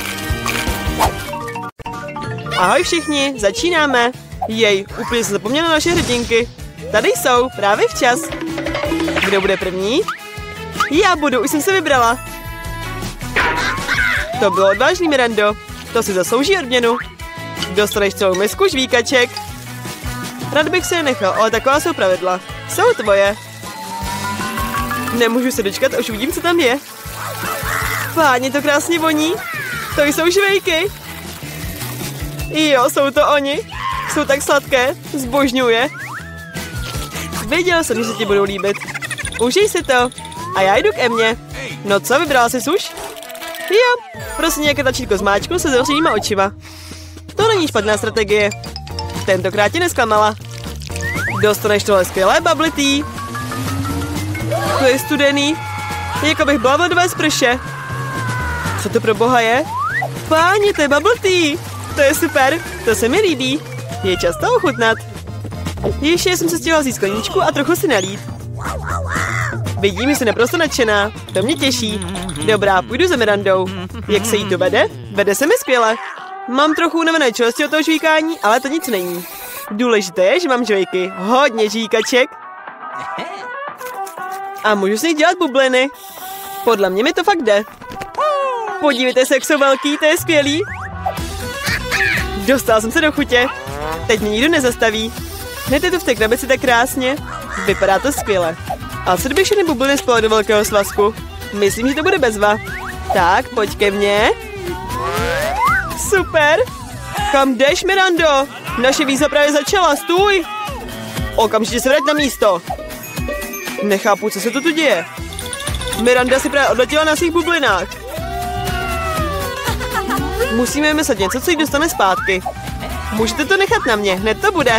Ahoj všichni, začínáme. Jej, úplně jsem zapomněla naše hrdinky. Tady jsou, právě včas. Kdo bude první? Já budu, už jsem se vybrala. To bylo odvážný, Mirando. To si zaslouží odměnu. Dostaneš celou misku žvíkaček. Rád bych se je nechal, ale taková jsou pravidla. Jsou tvoje. Nemůžu se dočkat, už uvidím, co tam je. Páni, to krásně voní. To jsou žvejky. Jo, jsou to oni. Jsou tak sladké, zbožňuje. Věděl jsem, že se ti budou líbit. Užij si to. A já jdu k Emě. No co, vybrala jsi už? Jo, prostě nějaké tlačítko zmáčknu se zavřenýma očima. To není špatná strategie. Tentokrát tě nesklamala. Dostaneš tohle skvělé bubble tea. To je studený. Jako bych byla v ledové sprše. Co to pro boha je? Páni, to je bubble tea. To je super, to se mi líbí. Je čas to ochutnat. Ještě jsem se stihla vzít skleničku a trochu si nalít. Vidím, že jsi naprosto nadšená. To mě těší. Dobrá, půjdu za Mirandou. Jak se jí to vede? Vede se mi skvěle. Mám trochu unavené čelosti od toho žvíkání, ale to nic není. Důležité je, že mám žvejky. Hodně žvíkaček. A můžu si dělat bubliny. Podle mě mi to fakt jde. Podívejte se, jak jsou velký, to je skvělý. Dostal jsem se do chutě. Teď mě nikdo nezastaví. Hned je to v té krabici tak krásně. Vypadá to skvěle. A co kdyby všechny bubliny spolu do velkého svazku? Myslím, že to bude bezva. Tak, pojď ke mně. Super. Kam jdeš, Mirando? Naše výzva právě začala, stůj. Okamžitě se vrať na místo. Nechápu, co se to tu děje. Miranda si právě odletěla na svých bublinách. Musíme vymyslet něco, co jí dostane zpátky. Můžete to nechat na mě, hned to bude.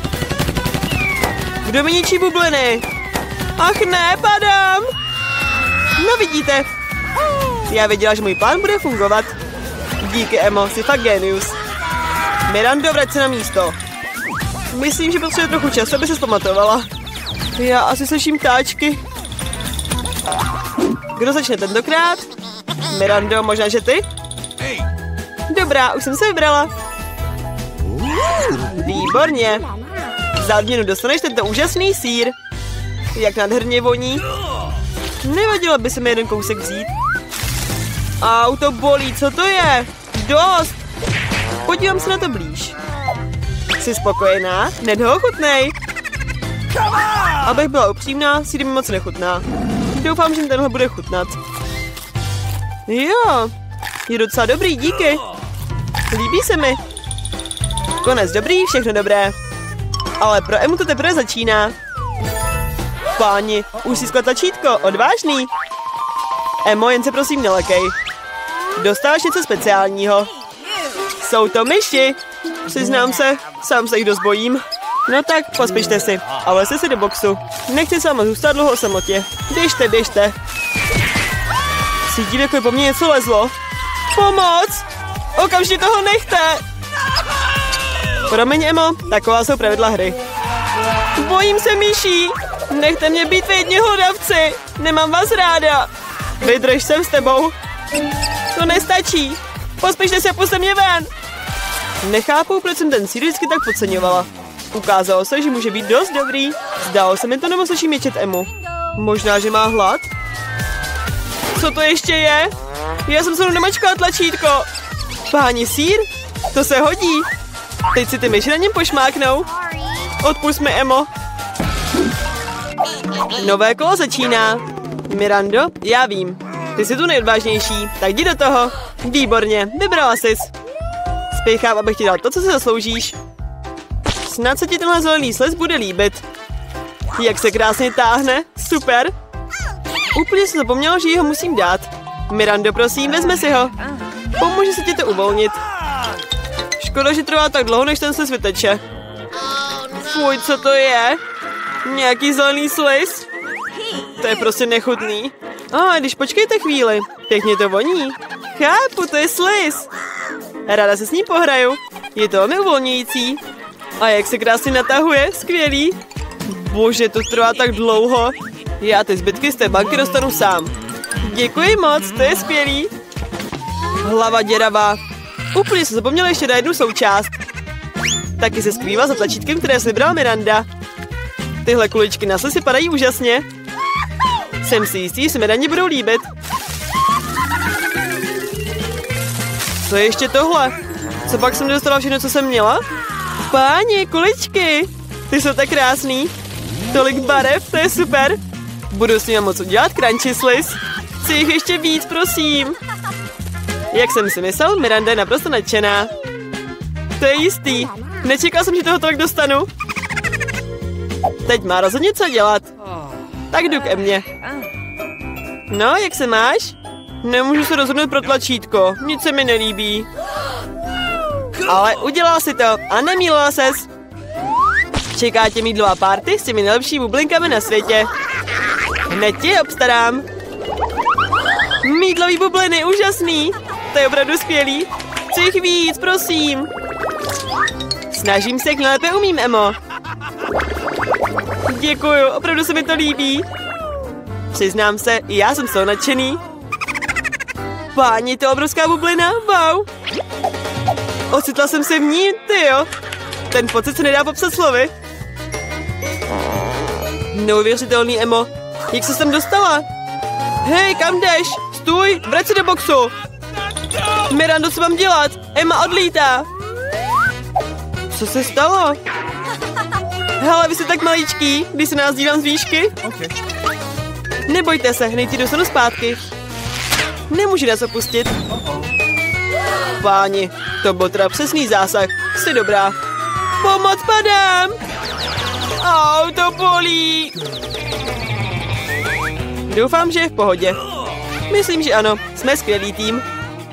Kdo mi ničí bubliny? Ach ne, padám. No vidíte. Já věděla, že můj plán bude fungovat. Díky, Emo, jsi fakt genius. Mirando, vrať se na místo. Myslím, že potřebuje trochu času, aby se zpamatovala. Já asi slyším ptáčky. Kdo začne tentokrát? Mirando, možná, že ty? Dobrá, už jsem se vybrala. Výborně. Za odměnu dostaneš tento úžasný sýr. Jak nádherně voní. Nevadilo by se mi jeden kousek vzít. Au, to bolí, co to je? Dost. Podívám se na to blíž. Jsi spokojená? Hned ho chutnej. Abych byla upřímná, sýr mi moc nechutná. Doufám, že mi tenhle bude chutnat. Jo, je docela dobrý, díky. Líbí se mi. Konec dobrý, všechno dobré. Ale pro Emu to teprve začíná. Páni, už si skla tlačítko, odvážný. Emo, jen se prosím nelekej. Dostáváš něco speciálního. Jsou to myši. Přiznám se, sám se jich dost bojím. No tak, pospěšte si, ale se si do boxu. Nechci sama zůstat dlouho o samotě. Běžte, běžte. Cítím, jako je po mně něco lezlo. Pomoc! Okamžitě toho nechte! Promiň, Emo, taková jsou pravidla hry. Bojím se myší. Nechte mě být vy jedni hlodavci. Nemám vás ráda. Vydrž, jsem s tebou. To nestačí. Pospěšte se, puste mě ven. Nechápu, proč jsem ten sýr vždycky tak podceňovala. Ukázalo se, že může být dost dobrý. Zdálo se mi to, nebo slyším ječet Emu. Možná, že má hlad? Co to ještě je? Já jsem se mnou nemačkala tlačítko. Páni, sýr? To se hodí. Teď si ty myši na něm pošmáknou. Odpusť mi, Emo. Nové kolo začíná. Mirando, já vím. Ty jsi tu nejodvážnější, tak jdi do toho. Výborně, vybrala sis. Spěchám, abych ti dal to, co si zasloužíš. Snad se ti tenhle zelený sliz bude líbit. Jak se krásně táhne, super. Úplně jsem zapomněla, že ho musím dát. Mirando, prosím, vezme si ho. Pomůže se ti to uvolnit. Škoda, že trvá tak dlouho, než ten sliz vyteče. Fuj, co to je? Nějaký zelený sliz? To je prostě nechutný. A ah, když počkejte chvíli, pěkně to voní. Chápu, to je sliz. Ráda se s ním pohraju. Je to velmi uvolňující. A jak se krásně natahuje, skvělý. Bože, to trvá tak dlouho. Já ty zbytky z té banky dostanu sám. Děkuji moc, to je skvělý. Hlava děravá. Úplně jsem zapomněla ještě na jednu součást. Taky se skrývá za tlačítkem, které si vybral Miranda. Tyhle kuličky na sliz vypadají úžasně. Jsem si jistý, že se Mirandě budou líbit. Co je ještě tohle? Co pak jsem dostala všechno, co jsem měla? Páni, kuličky. Ty jsou tak krásný. Tolik barev, to je super. Budu s nimi moc udělat crunchy sliz. Chci jich ještě víc, prosím. Jak jsem si myslel, Miranda je naprosto nadšená. To je jistý. Nečekal jsem, že toho tolik dostanu. Teď má rozhodně co dělat. Tak jdu ke mně. No, jak se máš? Nemůžu se rozhodnout pro tlačítko. Nic se mi nelíbí. Ale udělal si to a nemýlila ses. Čeká tě mýdlová party s těmi nejlepší bublinkami na světě. Hned ti je obstarám. Mýdlový bubliny, úžasný. To je opravdu skvělý. Chci jich víc, prosím. Snažím se, jak nejlépe umím, Emo. Děkuju, opravdu se mi to líbí. Přiznám se, i já jsem z toho nadšený. Páni, to je obrovská bublina, wow. Ocitla jsem se v ní, tyjo. Ten pocit se nedá popsat slovy. Neuvěřitelný, Emo. Jak se tam dostala? Hej, kam jdeš? Stůj, vrať se do boxu. Mirando, co mám dělat? Emma odlítá. Co se stalo? Hele, vy jste tak maličký, když se nás dívám z výšky. Okay. Nebojte se, hned ti dostanu zpátky. Nemůžu nás opustit. Páni, to byl teda přesný zásah. Jsi dobrá. Pomoc, padám! Au, to bolí! Doufám, že je v pohodě. Myslím, že ano, jsme skvělý tým.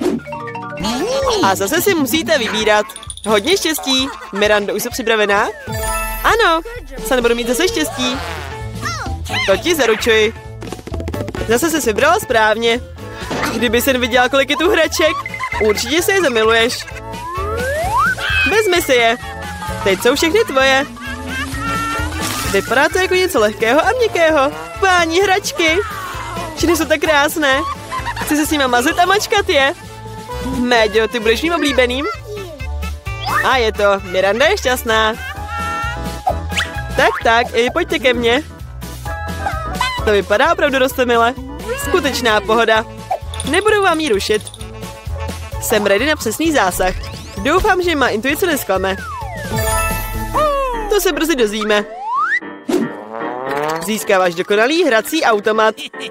A zase si musíte vybírat. Hodně štěstí. Mirando, už jsi připravená? Ano, se nebudu mít zase štěstí. To ti zaručuji. Zase jsi vybrala správně. Kdyby jsi viděla, kolik je tu hraček, určitě se je zamiluješ. Vezmi si je. Teď jsou všechny tvoje. Vypadá to jako něco lehkého a měkkého. Páni, hračky. Všechny jsou tak krásné. Chci se s nimi mazlit a mačkat je. Méďo, ty budeš mým oblíbeným. A je to. Miranda je šťastná. Tak, tak, i pojďte ke mně. To vypadá opravdu dost mile. Skutečná pohoda. Nebudu vám ji rušit. Jsem ready na přesný zásah. Doufám, že má intuice nesklame. To se brzy dozvíme. Získáváš dokonalý hrací automat.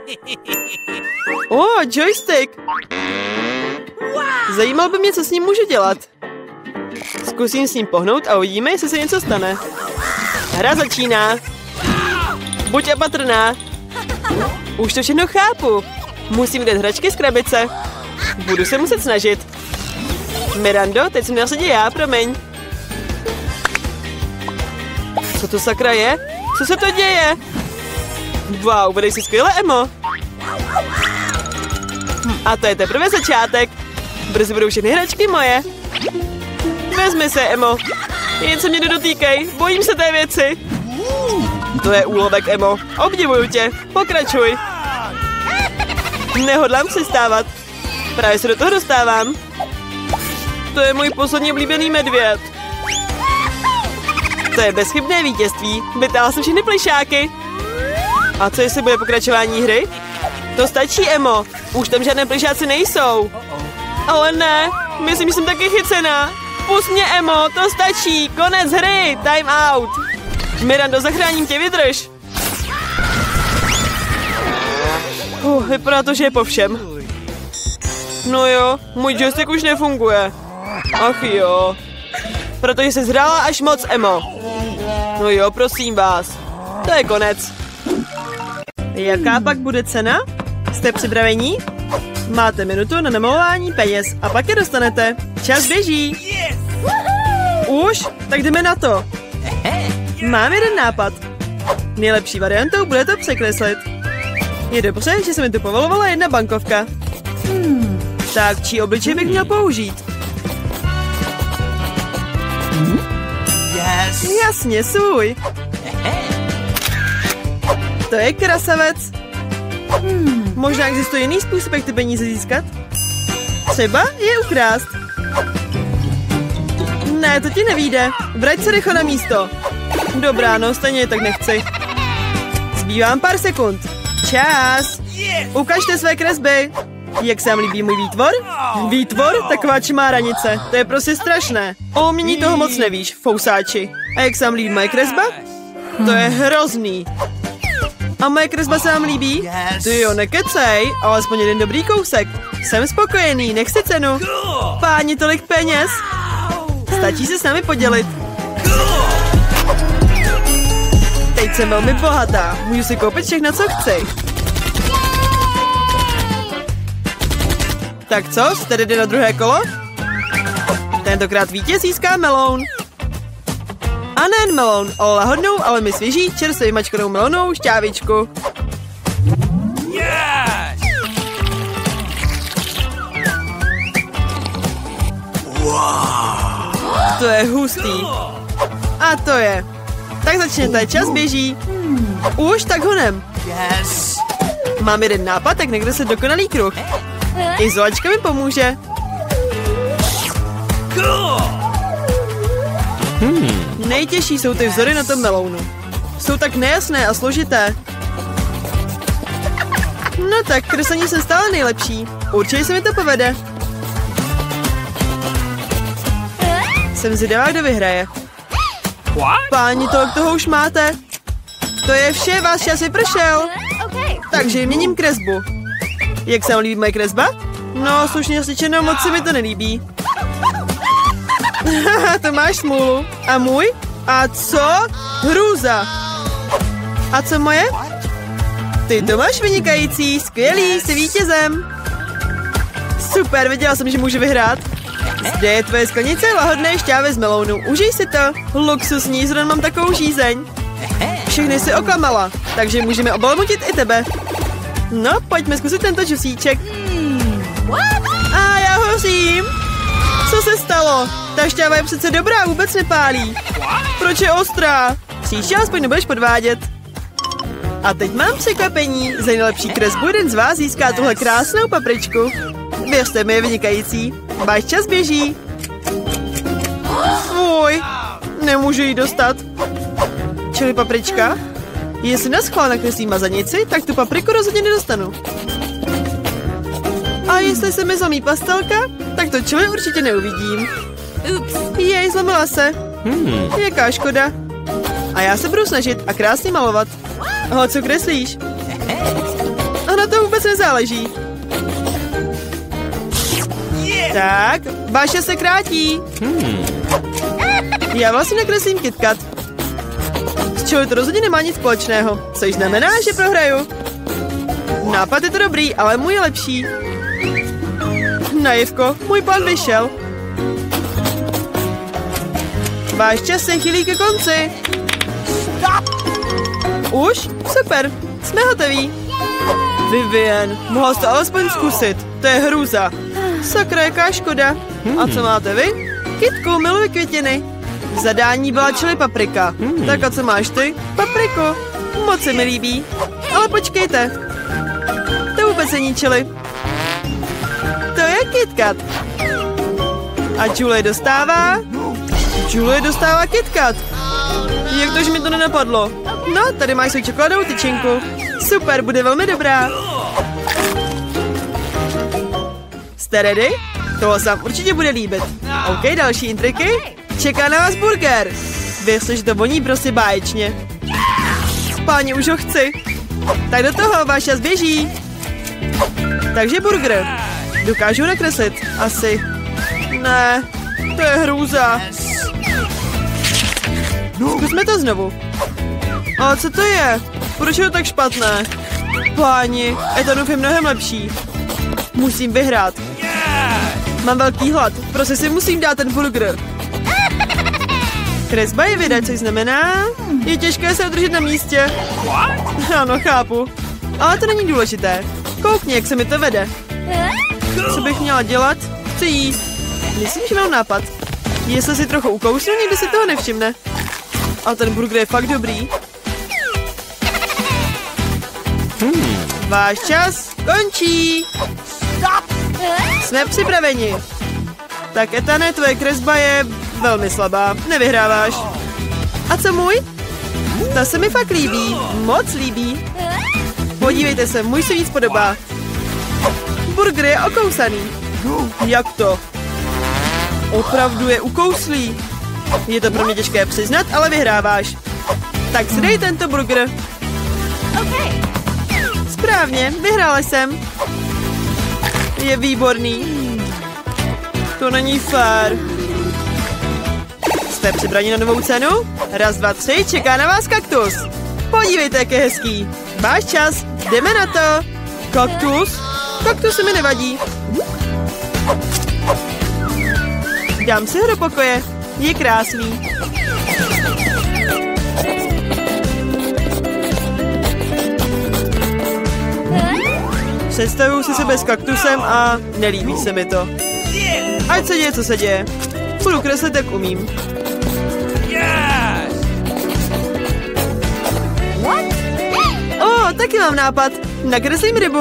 O, oh, joystick. Zajímalo by mě, co s ním můžu dělat. Zkusím s ním pohnout a uvidíme, jestli se něco stane. Hra začíná. Buď opatrná. Už to všechno chápu. Musím dát hračky z krabice. Budu se muset snažit. Mirando, teď jsem na sadě já, promiň. Co to sakra je? Co se to děje? Wow, vedej si skvěle, Emo. A to je teprve začátek. Brzy budou všechny hračky moje. Vezmi se, Emo. Jen se mě nedotýkej, bojím se té věci. To je úlovek, Emo. Obdivuju tě. Pokračuj. Nehodlám přistávat. Právě se do toho dostávám. To je můj poslední oblíbený medvěd. To je bezchybné vítězství. Vytáhla jsem všechny plišáky. A co jestli bude pokračování hry? To stačí, Emo. Už tam žádné plišáci nejsou. Ale ne, myslím, že jsem taky chycená. Pust mě, Emo, to stačí. Konec hry, time out. Mirando, zachráním tě, vydrž. Uh, vypadá to, že je po všem. No jo, můj joystick už nefunguje. Ach jo. Protože se zhrála až moc, Emo. No jo, prosím vás. To je konec. Jaká pak bude cena? Jste připraveni? Máte minutu na namalování peněz a pak je dostanete. Čas běží. Už? Tak jdeme na to. Mám jeden nápad. Nejlepší variantou bude to překreslit. Je dobře, že se mi tu povolovala jedna bankovka. Hmm. Tak, čí obličej bych měl použít? Yes. Jasně, svůj. To je krasavec. Hmm. Možná existuje jiný způsob, jak ty peníze získat? Třeba je ukrást. Ne, to ti nevyjde. Vrať se rychle na místo. Dobrá, no, stejně je tak nechci. Zbývám pár sekund. Čas. Ukažte své kresby. Jak se vám líbí můj výtvor? Výtvor? Taková čmáranice. To je prostě strašné. O umění toho moc nevíš, fousáči. A jak se vám líbí moje kresba? To je hrozný. A moje kresba se vám líbí? Ty jo, nekecej, alespoň jeden dobrý kousek. Jsem spokojený, nechci cenu. Páni, tolik peněz. Stačí se s námi podělit. Teď jsem velmi bohatá. Můžu si koupit všechno, co chci. Tak co, tedy jde na druhé kolo? Tentokrát vítěz získá meloun. A nejen meloun, ale lahodnou, ale mi svěží, čerstvě vymačkanou melounovou šťávičku. Yes! To je hustý. A to je. Tak začněte, čas běží. Už, tak honem. Yes! Mám jeden nápad, tak někde se dokonalý kruh. Izolačka mi pomůže. Hmm. Nejtěžší jsou ty vzory na tom melounu. Jsou tak nejasné a složité. No tak, kreslení jsem stále nejlepší. Určitě se mi to povede. Jsem zvědavá, kdo vyhraje. Páni, tolik toho už máte. To je vše, váš čas vypršel. Takže měním kresbu. Jak se vám líbí moje kresba? No, slušně řečeno, moc se mi to nelíbí. Haha, to máš smůlu. A můj? A co? Hrůza. A co moje? Ty to máš vynikající, skvělý, jsi vítězem. Super, věděla jsem, že můžu vyhrát. Zde je tvoje sklenice lahodné šťávy z melounu. Užij si to. Luxusní, zrovna mám takovou žízeň. Všechny si oklamala, takže můžeme obalmutit i tebe. No, pojďme zkusit tento džusíček. A já hořím. Co se stalo? Ta šťáva je přece dobrá, vůbec nepálí. Proč je ostrá? Příště aspoň nebudeš podvádět. A teď mám překvapení. Za nejlepší kresbu jeden z vás získá tuhle krásnou papričku. Věřte mi, je vynikající. Váš čas běží. Fuj, nemůžu ji dostat. Čili paprička? Jestli naschvál nakreslím mazanici, tak tu papriku rozhodně nedostanu. A jestli se mi zlomí pastelka, tak to čili určitě neuvidím. Ups, jej, zlomila se. Hmm. Jaká škoda. A já se budu snažit a krásně malovat. Ho, co kreslíš? A na to vůbec nezáleží. Tak, váše se krátí. Hmm. Já vlastně nakreslím KitKat. S čili to rozhodně nemá nic společného, což znamená, že prohraju. Nápad je to dobrý, ale můj je lepší. Naivko, můj plán vyšel. Váš čas se chýlí ke konci. Už? Super, jsme hotoví. Vivian, mohla jsi to alespoň zkusit. To je hrůza. Sakra, jaká škoda. A co máte vy? Kitku, miluji květiny. Zadání byla čili paprika. Tak a co máš ty? Papriko. Moc se mi líbí. Ale počkejte. To vůbec není čili. To je KitKat. A Julie dostává? Julie dostává KitKat. Jak to, že mi to nenapadlo? No, tady máš svou čokoládovou tyčinku. Super, bude velmi dobrá. Jste ready? Tohle se vám určitě bude líbit. OK, další intriky. Čeká na vás burger. Věřte, že to voní prostě báječně. Páni, už ho chci. Tak do toho, váš čas běží. Takže burger. Dokážu nakreslit? Asi. Ne, to je hrůza. Zkusme to znovu. Ale co to je? Proč je to tak špatné? Páni, etanův je mnohem lepší. Musím vyhrát. Mám velký hlad, prostě si musím dát ten burger. Kresba je vydat, což znamená, je těžké se udržet na místě. Ano, chápu. Ale to není důležité. Koukni, jak se mi to vede. Co bych měla dělat? Chci jíst. Myslím, že mám nápad. Jestli si trochu ukousnu, nikdo si toho nevšimne. A ten burger je fakt dobrý. Hmm. Váš čas končí. Jsme připraveni. Tak Etane, tvoje kresba je velmi slabá. Nevyhráváš. A co můj? Ta se mi fakt líbí. Moc líbí. Podívejte se, můj se víc podobá. Burger je okousaný. Jak to? Opravdu je ukouslý. Je to pro mě těžké přiznat, ale vyhráváš. Tak si dej tento burger. Správně, vyhrála jsem. Je výborný. To není fér. Jste připraveni na novou cenu? Raz, dva, tři, čeká na vás kaktus. Podívejte, jak je hezký. Váš čas, jdeme na to. Kaktus? Kaktus se mi nevadí. Dám si ho do pokoje. Je krásný. Představuju si sebe s kaktusem a nelíbí se mi to. Ať se děje, co se děje. Budu kreslit, jak umím. O, taky mám nápad. Nakreslím rybu.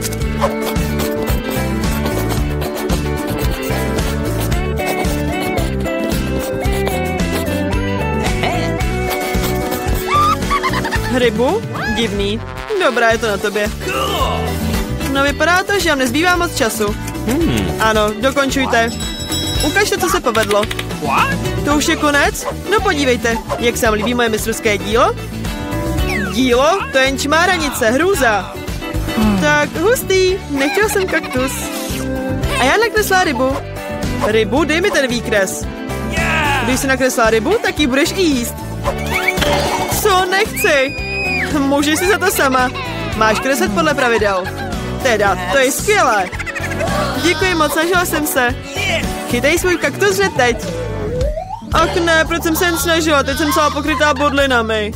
Rybu? Divný. Dobrá, je to na tobě. No vypadá to, že vám nezbývá moc času. Hmm. Ano, dokončujte. Ukažte, co se povedlo. To už je konec? No podívejte, jak se vám líbí moje mistrovské dílo? Dílo? To je jen čmáranice, hrůza. Hmm. Tak, hustý, nechtěl jsem kaktus. A já nakreslila rybu. Rybu? Dej mi ten výkres. Když jsi nakreslila rybu, tak ji budeš i jíst. Co? Nechci. Můžeš si za to sama. Máš kreslet podle pravidel. Teda, to je skvělé. Děkuji moc, snažila jsem se. Chytej svůj kaktus hned teď. Ach ne, proč jsem se jen snažila, teď jsem celá pokrytá bodlinami.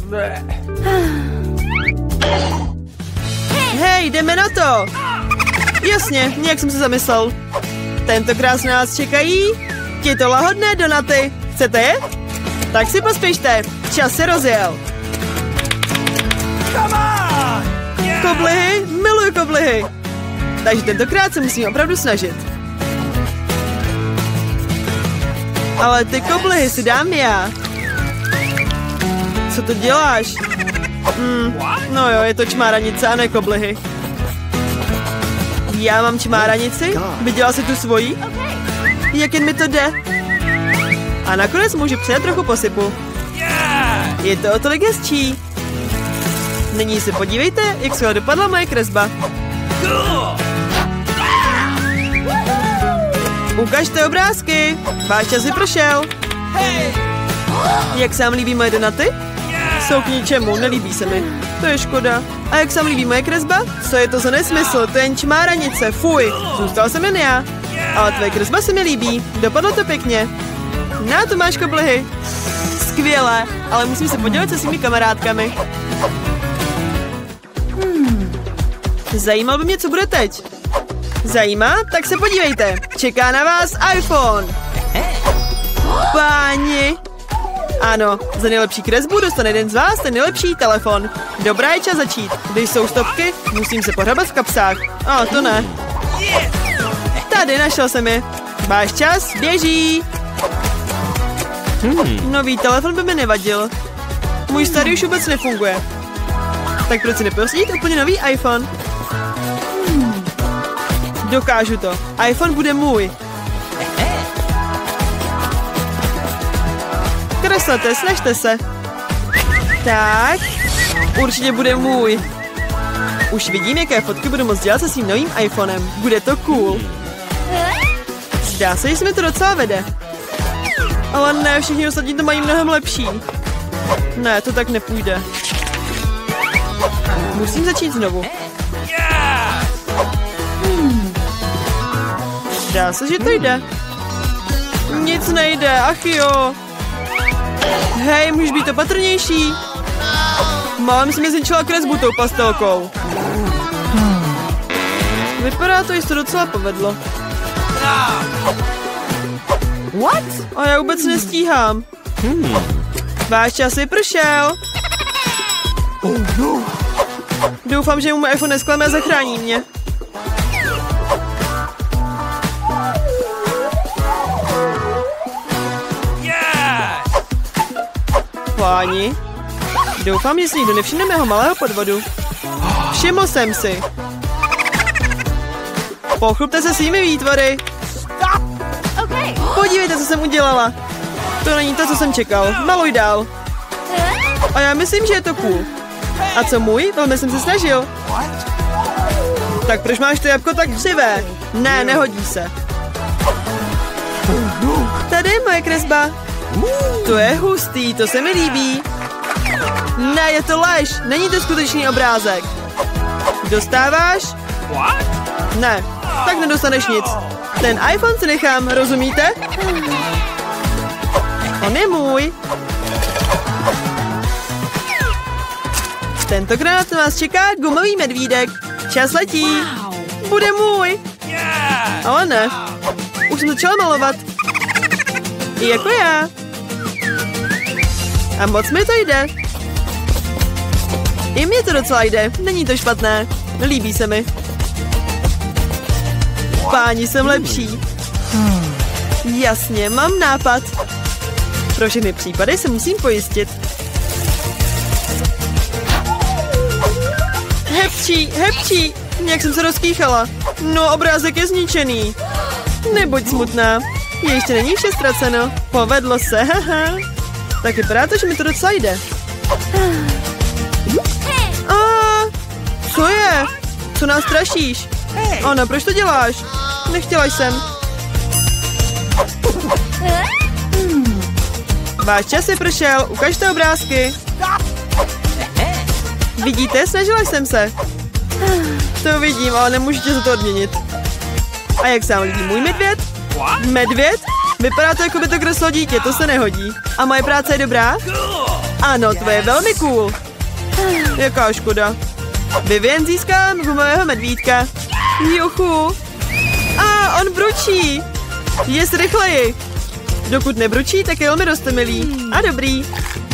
Hej, jdeme na to. Jasně, nějak jsem se zamyslel. Tentokrát na nás čekají tyto lahodné donaty. Chcete je? Tak si pospěšte, čas se rozjel. Koblihy, miluji koblihy. Takže tentokrát se musím opravdu snažit. Ale ty koblihy si dám já. Co to děláš? Hmm, no jo, je to čmáranice a ne koblihy. Já mám čmáranici? Viděla jsi tu svoji? Jak jen mi to jde? A nakonec můžu přijet trochu posypu. Je to o tolik hezčí. Nyní se podívejte, jak se dopadla moje kresba. Ukažte obrázky. Váš čas vypršel. Jak se vám líbí moje donaty? Jsou k ničemu, nelíbí se mi. To je škoda. A jak se vám líbí moje kresba? Co je to za nesmysl? To je jen čmáranice, fuj. Zůstal jsem jen já. Ale tvoje kresba se mi líbí. Dopadlo to pěkně. Na to máš koblihy. Skvělé, ale musím se podělit se svými kamarádkami. Hmm. Zajímal by mě, co bude teď. Zajímá? Tak se podívejte. Čeká na vás iPhone. Páni. Ano, za nejlepší kresbu dostane jeden z vás ten nejlepší telefon. Dobrá, je čas začít. Když jsou stopky, musím se pohrabat v kapsách. O, to ne. Tady, našel jsem je. Váš čas běží. Hmm. Nový telefon by mi nevadil. Můj starý už vůbec nefunguje. Tak proč si neprostit úplně nový iPhone? Hmm. Dokážu to. iPhone bude můj. Kreslete, snažte se. Tak. Určitě bude můj. Už vidím, jaké fotky budu moct dělat se svým novým iPhonem. Bude to cool. Zdá se, že se mi to docela vede. Ale ne, všichni ostatní to mají mnohem lepší. Ne, to tak nepůjde. Musím začít znovu. Hmm. Zdá se, že to jde. Nic nejde, ach jo. Hej, můžeš být opatrnější. Málem si mi zničila kresbu tou pastelkou. Vypadá to, že se to docela povedlo. What? A já vůbec nestíhám. Hmm. Váš čas vypršel. Oh, no. Doufám, že mu můj iPhone nesklame a zachrání mě. Yes! Páni, doufám, že si nikdo nevšimne mého malého podvodu. Všiml jsem si. Pochlupte se svými výtvory. Podívejte, co jsem udělala. To není to, co jsem čekal. Maluj dál. A já myslím, že je to cool. A co můj? Velmi jsem se snažil. Tak proč máš to jabko tak křivé? Ne, nehodí se. Tady je moje kresba. To je hustý, to se mi líbí. Ne, je to lež, není to skutečný obrázek. Dostáváš? Ne, tak nedostaneš nic. Ten iPhone si nechám, rozumíte? On je můj. Tentokrát nás čeká gumový medvídek. Čas letí. Bude můj. Ale ne. Už jsem začala malovat. I jako já. A moc mi to jde. I mně to docela jde. Není to špatné. Líbí se mi. Páni, jsem lepší. Jasně, mám nápad. Pro všechny případy se musím pojistit. Hepčí, hepčí. Jak jsem se rozkýchala. No, obrázek je zničený. Nebuď smutná. Ještě není vše ztraceno. Povedlo se, haha. Tak vypadá to, že mi to docela jde. A, co je? Co nás strašíš? Ano, proč to děláš? Nechtěla jsem. Váš čas je prošel, ukažte obrázky. Vidíte, snažila jsem se. To vidím, ale nemůžete za to odměnit. A jak se vám líbí můj medvěd? Medvěd? Vypadá to, jako by to kreslo dítě, to se nehodí. A moje práce je dobrá? Ano, to je velmi cool. Jaká škoda. Vivian získá gumového medvídka. Juchu. A on bručí. Jest rychleji. Dokud nebručí, tak je velmi roztomilý. A dobrý.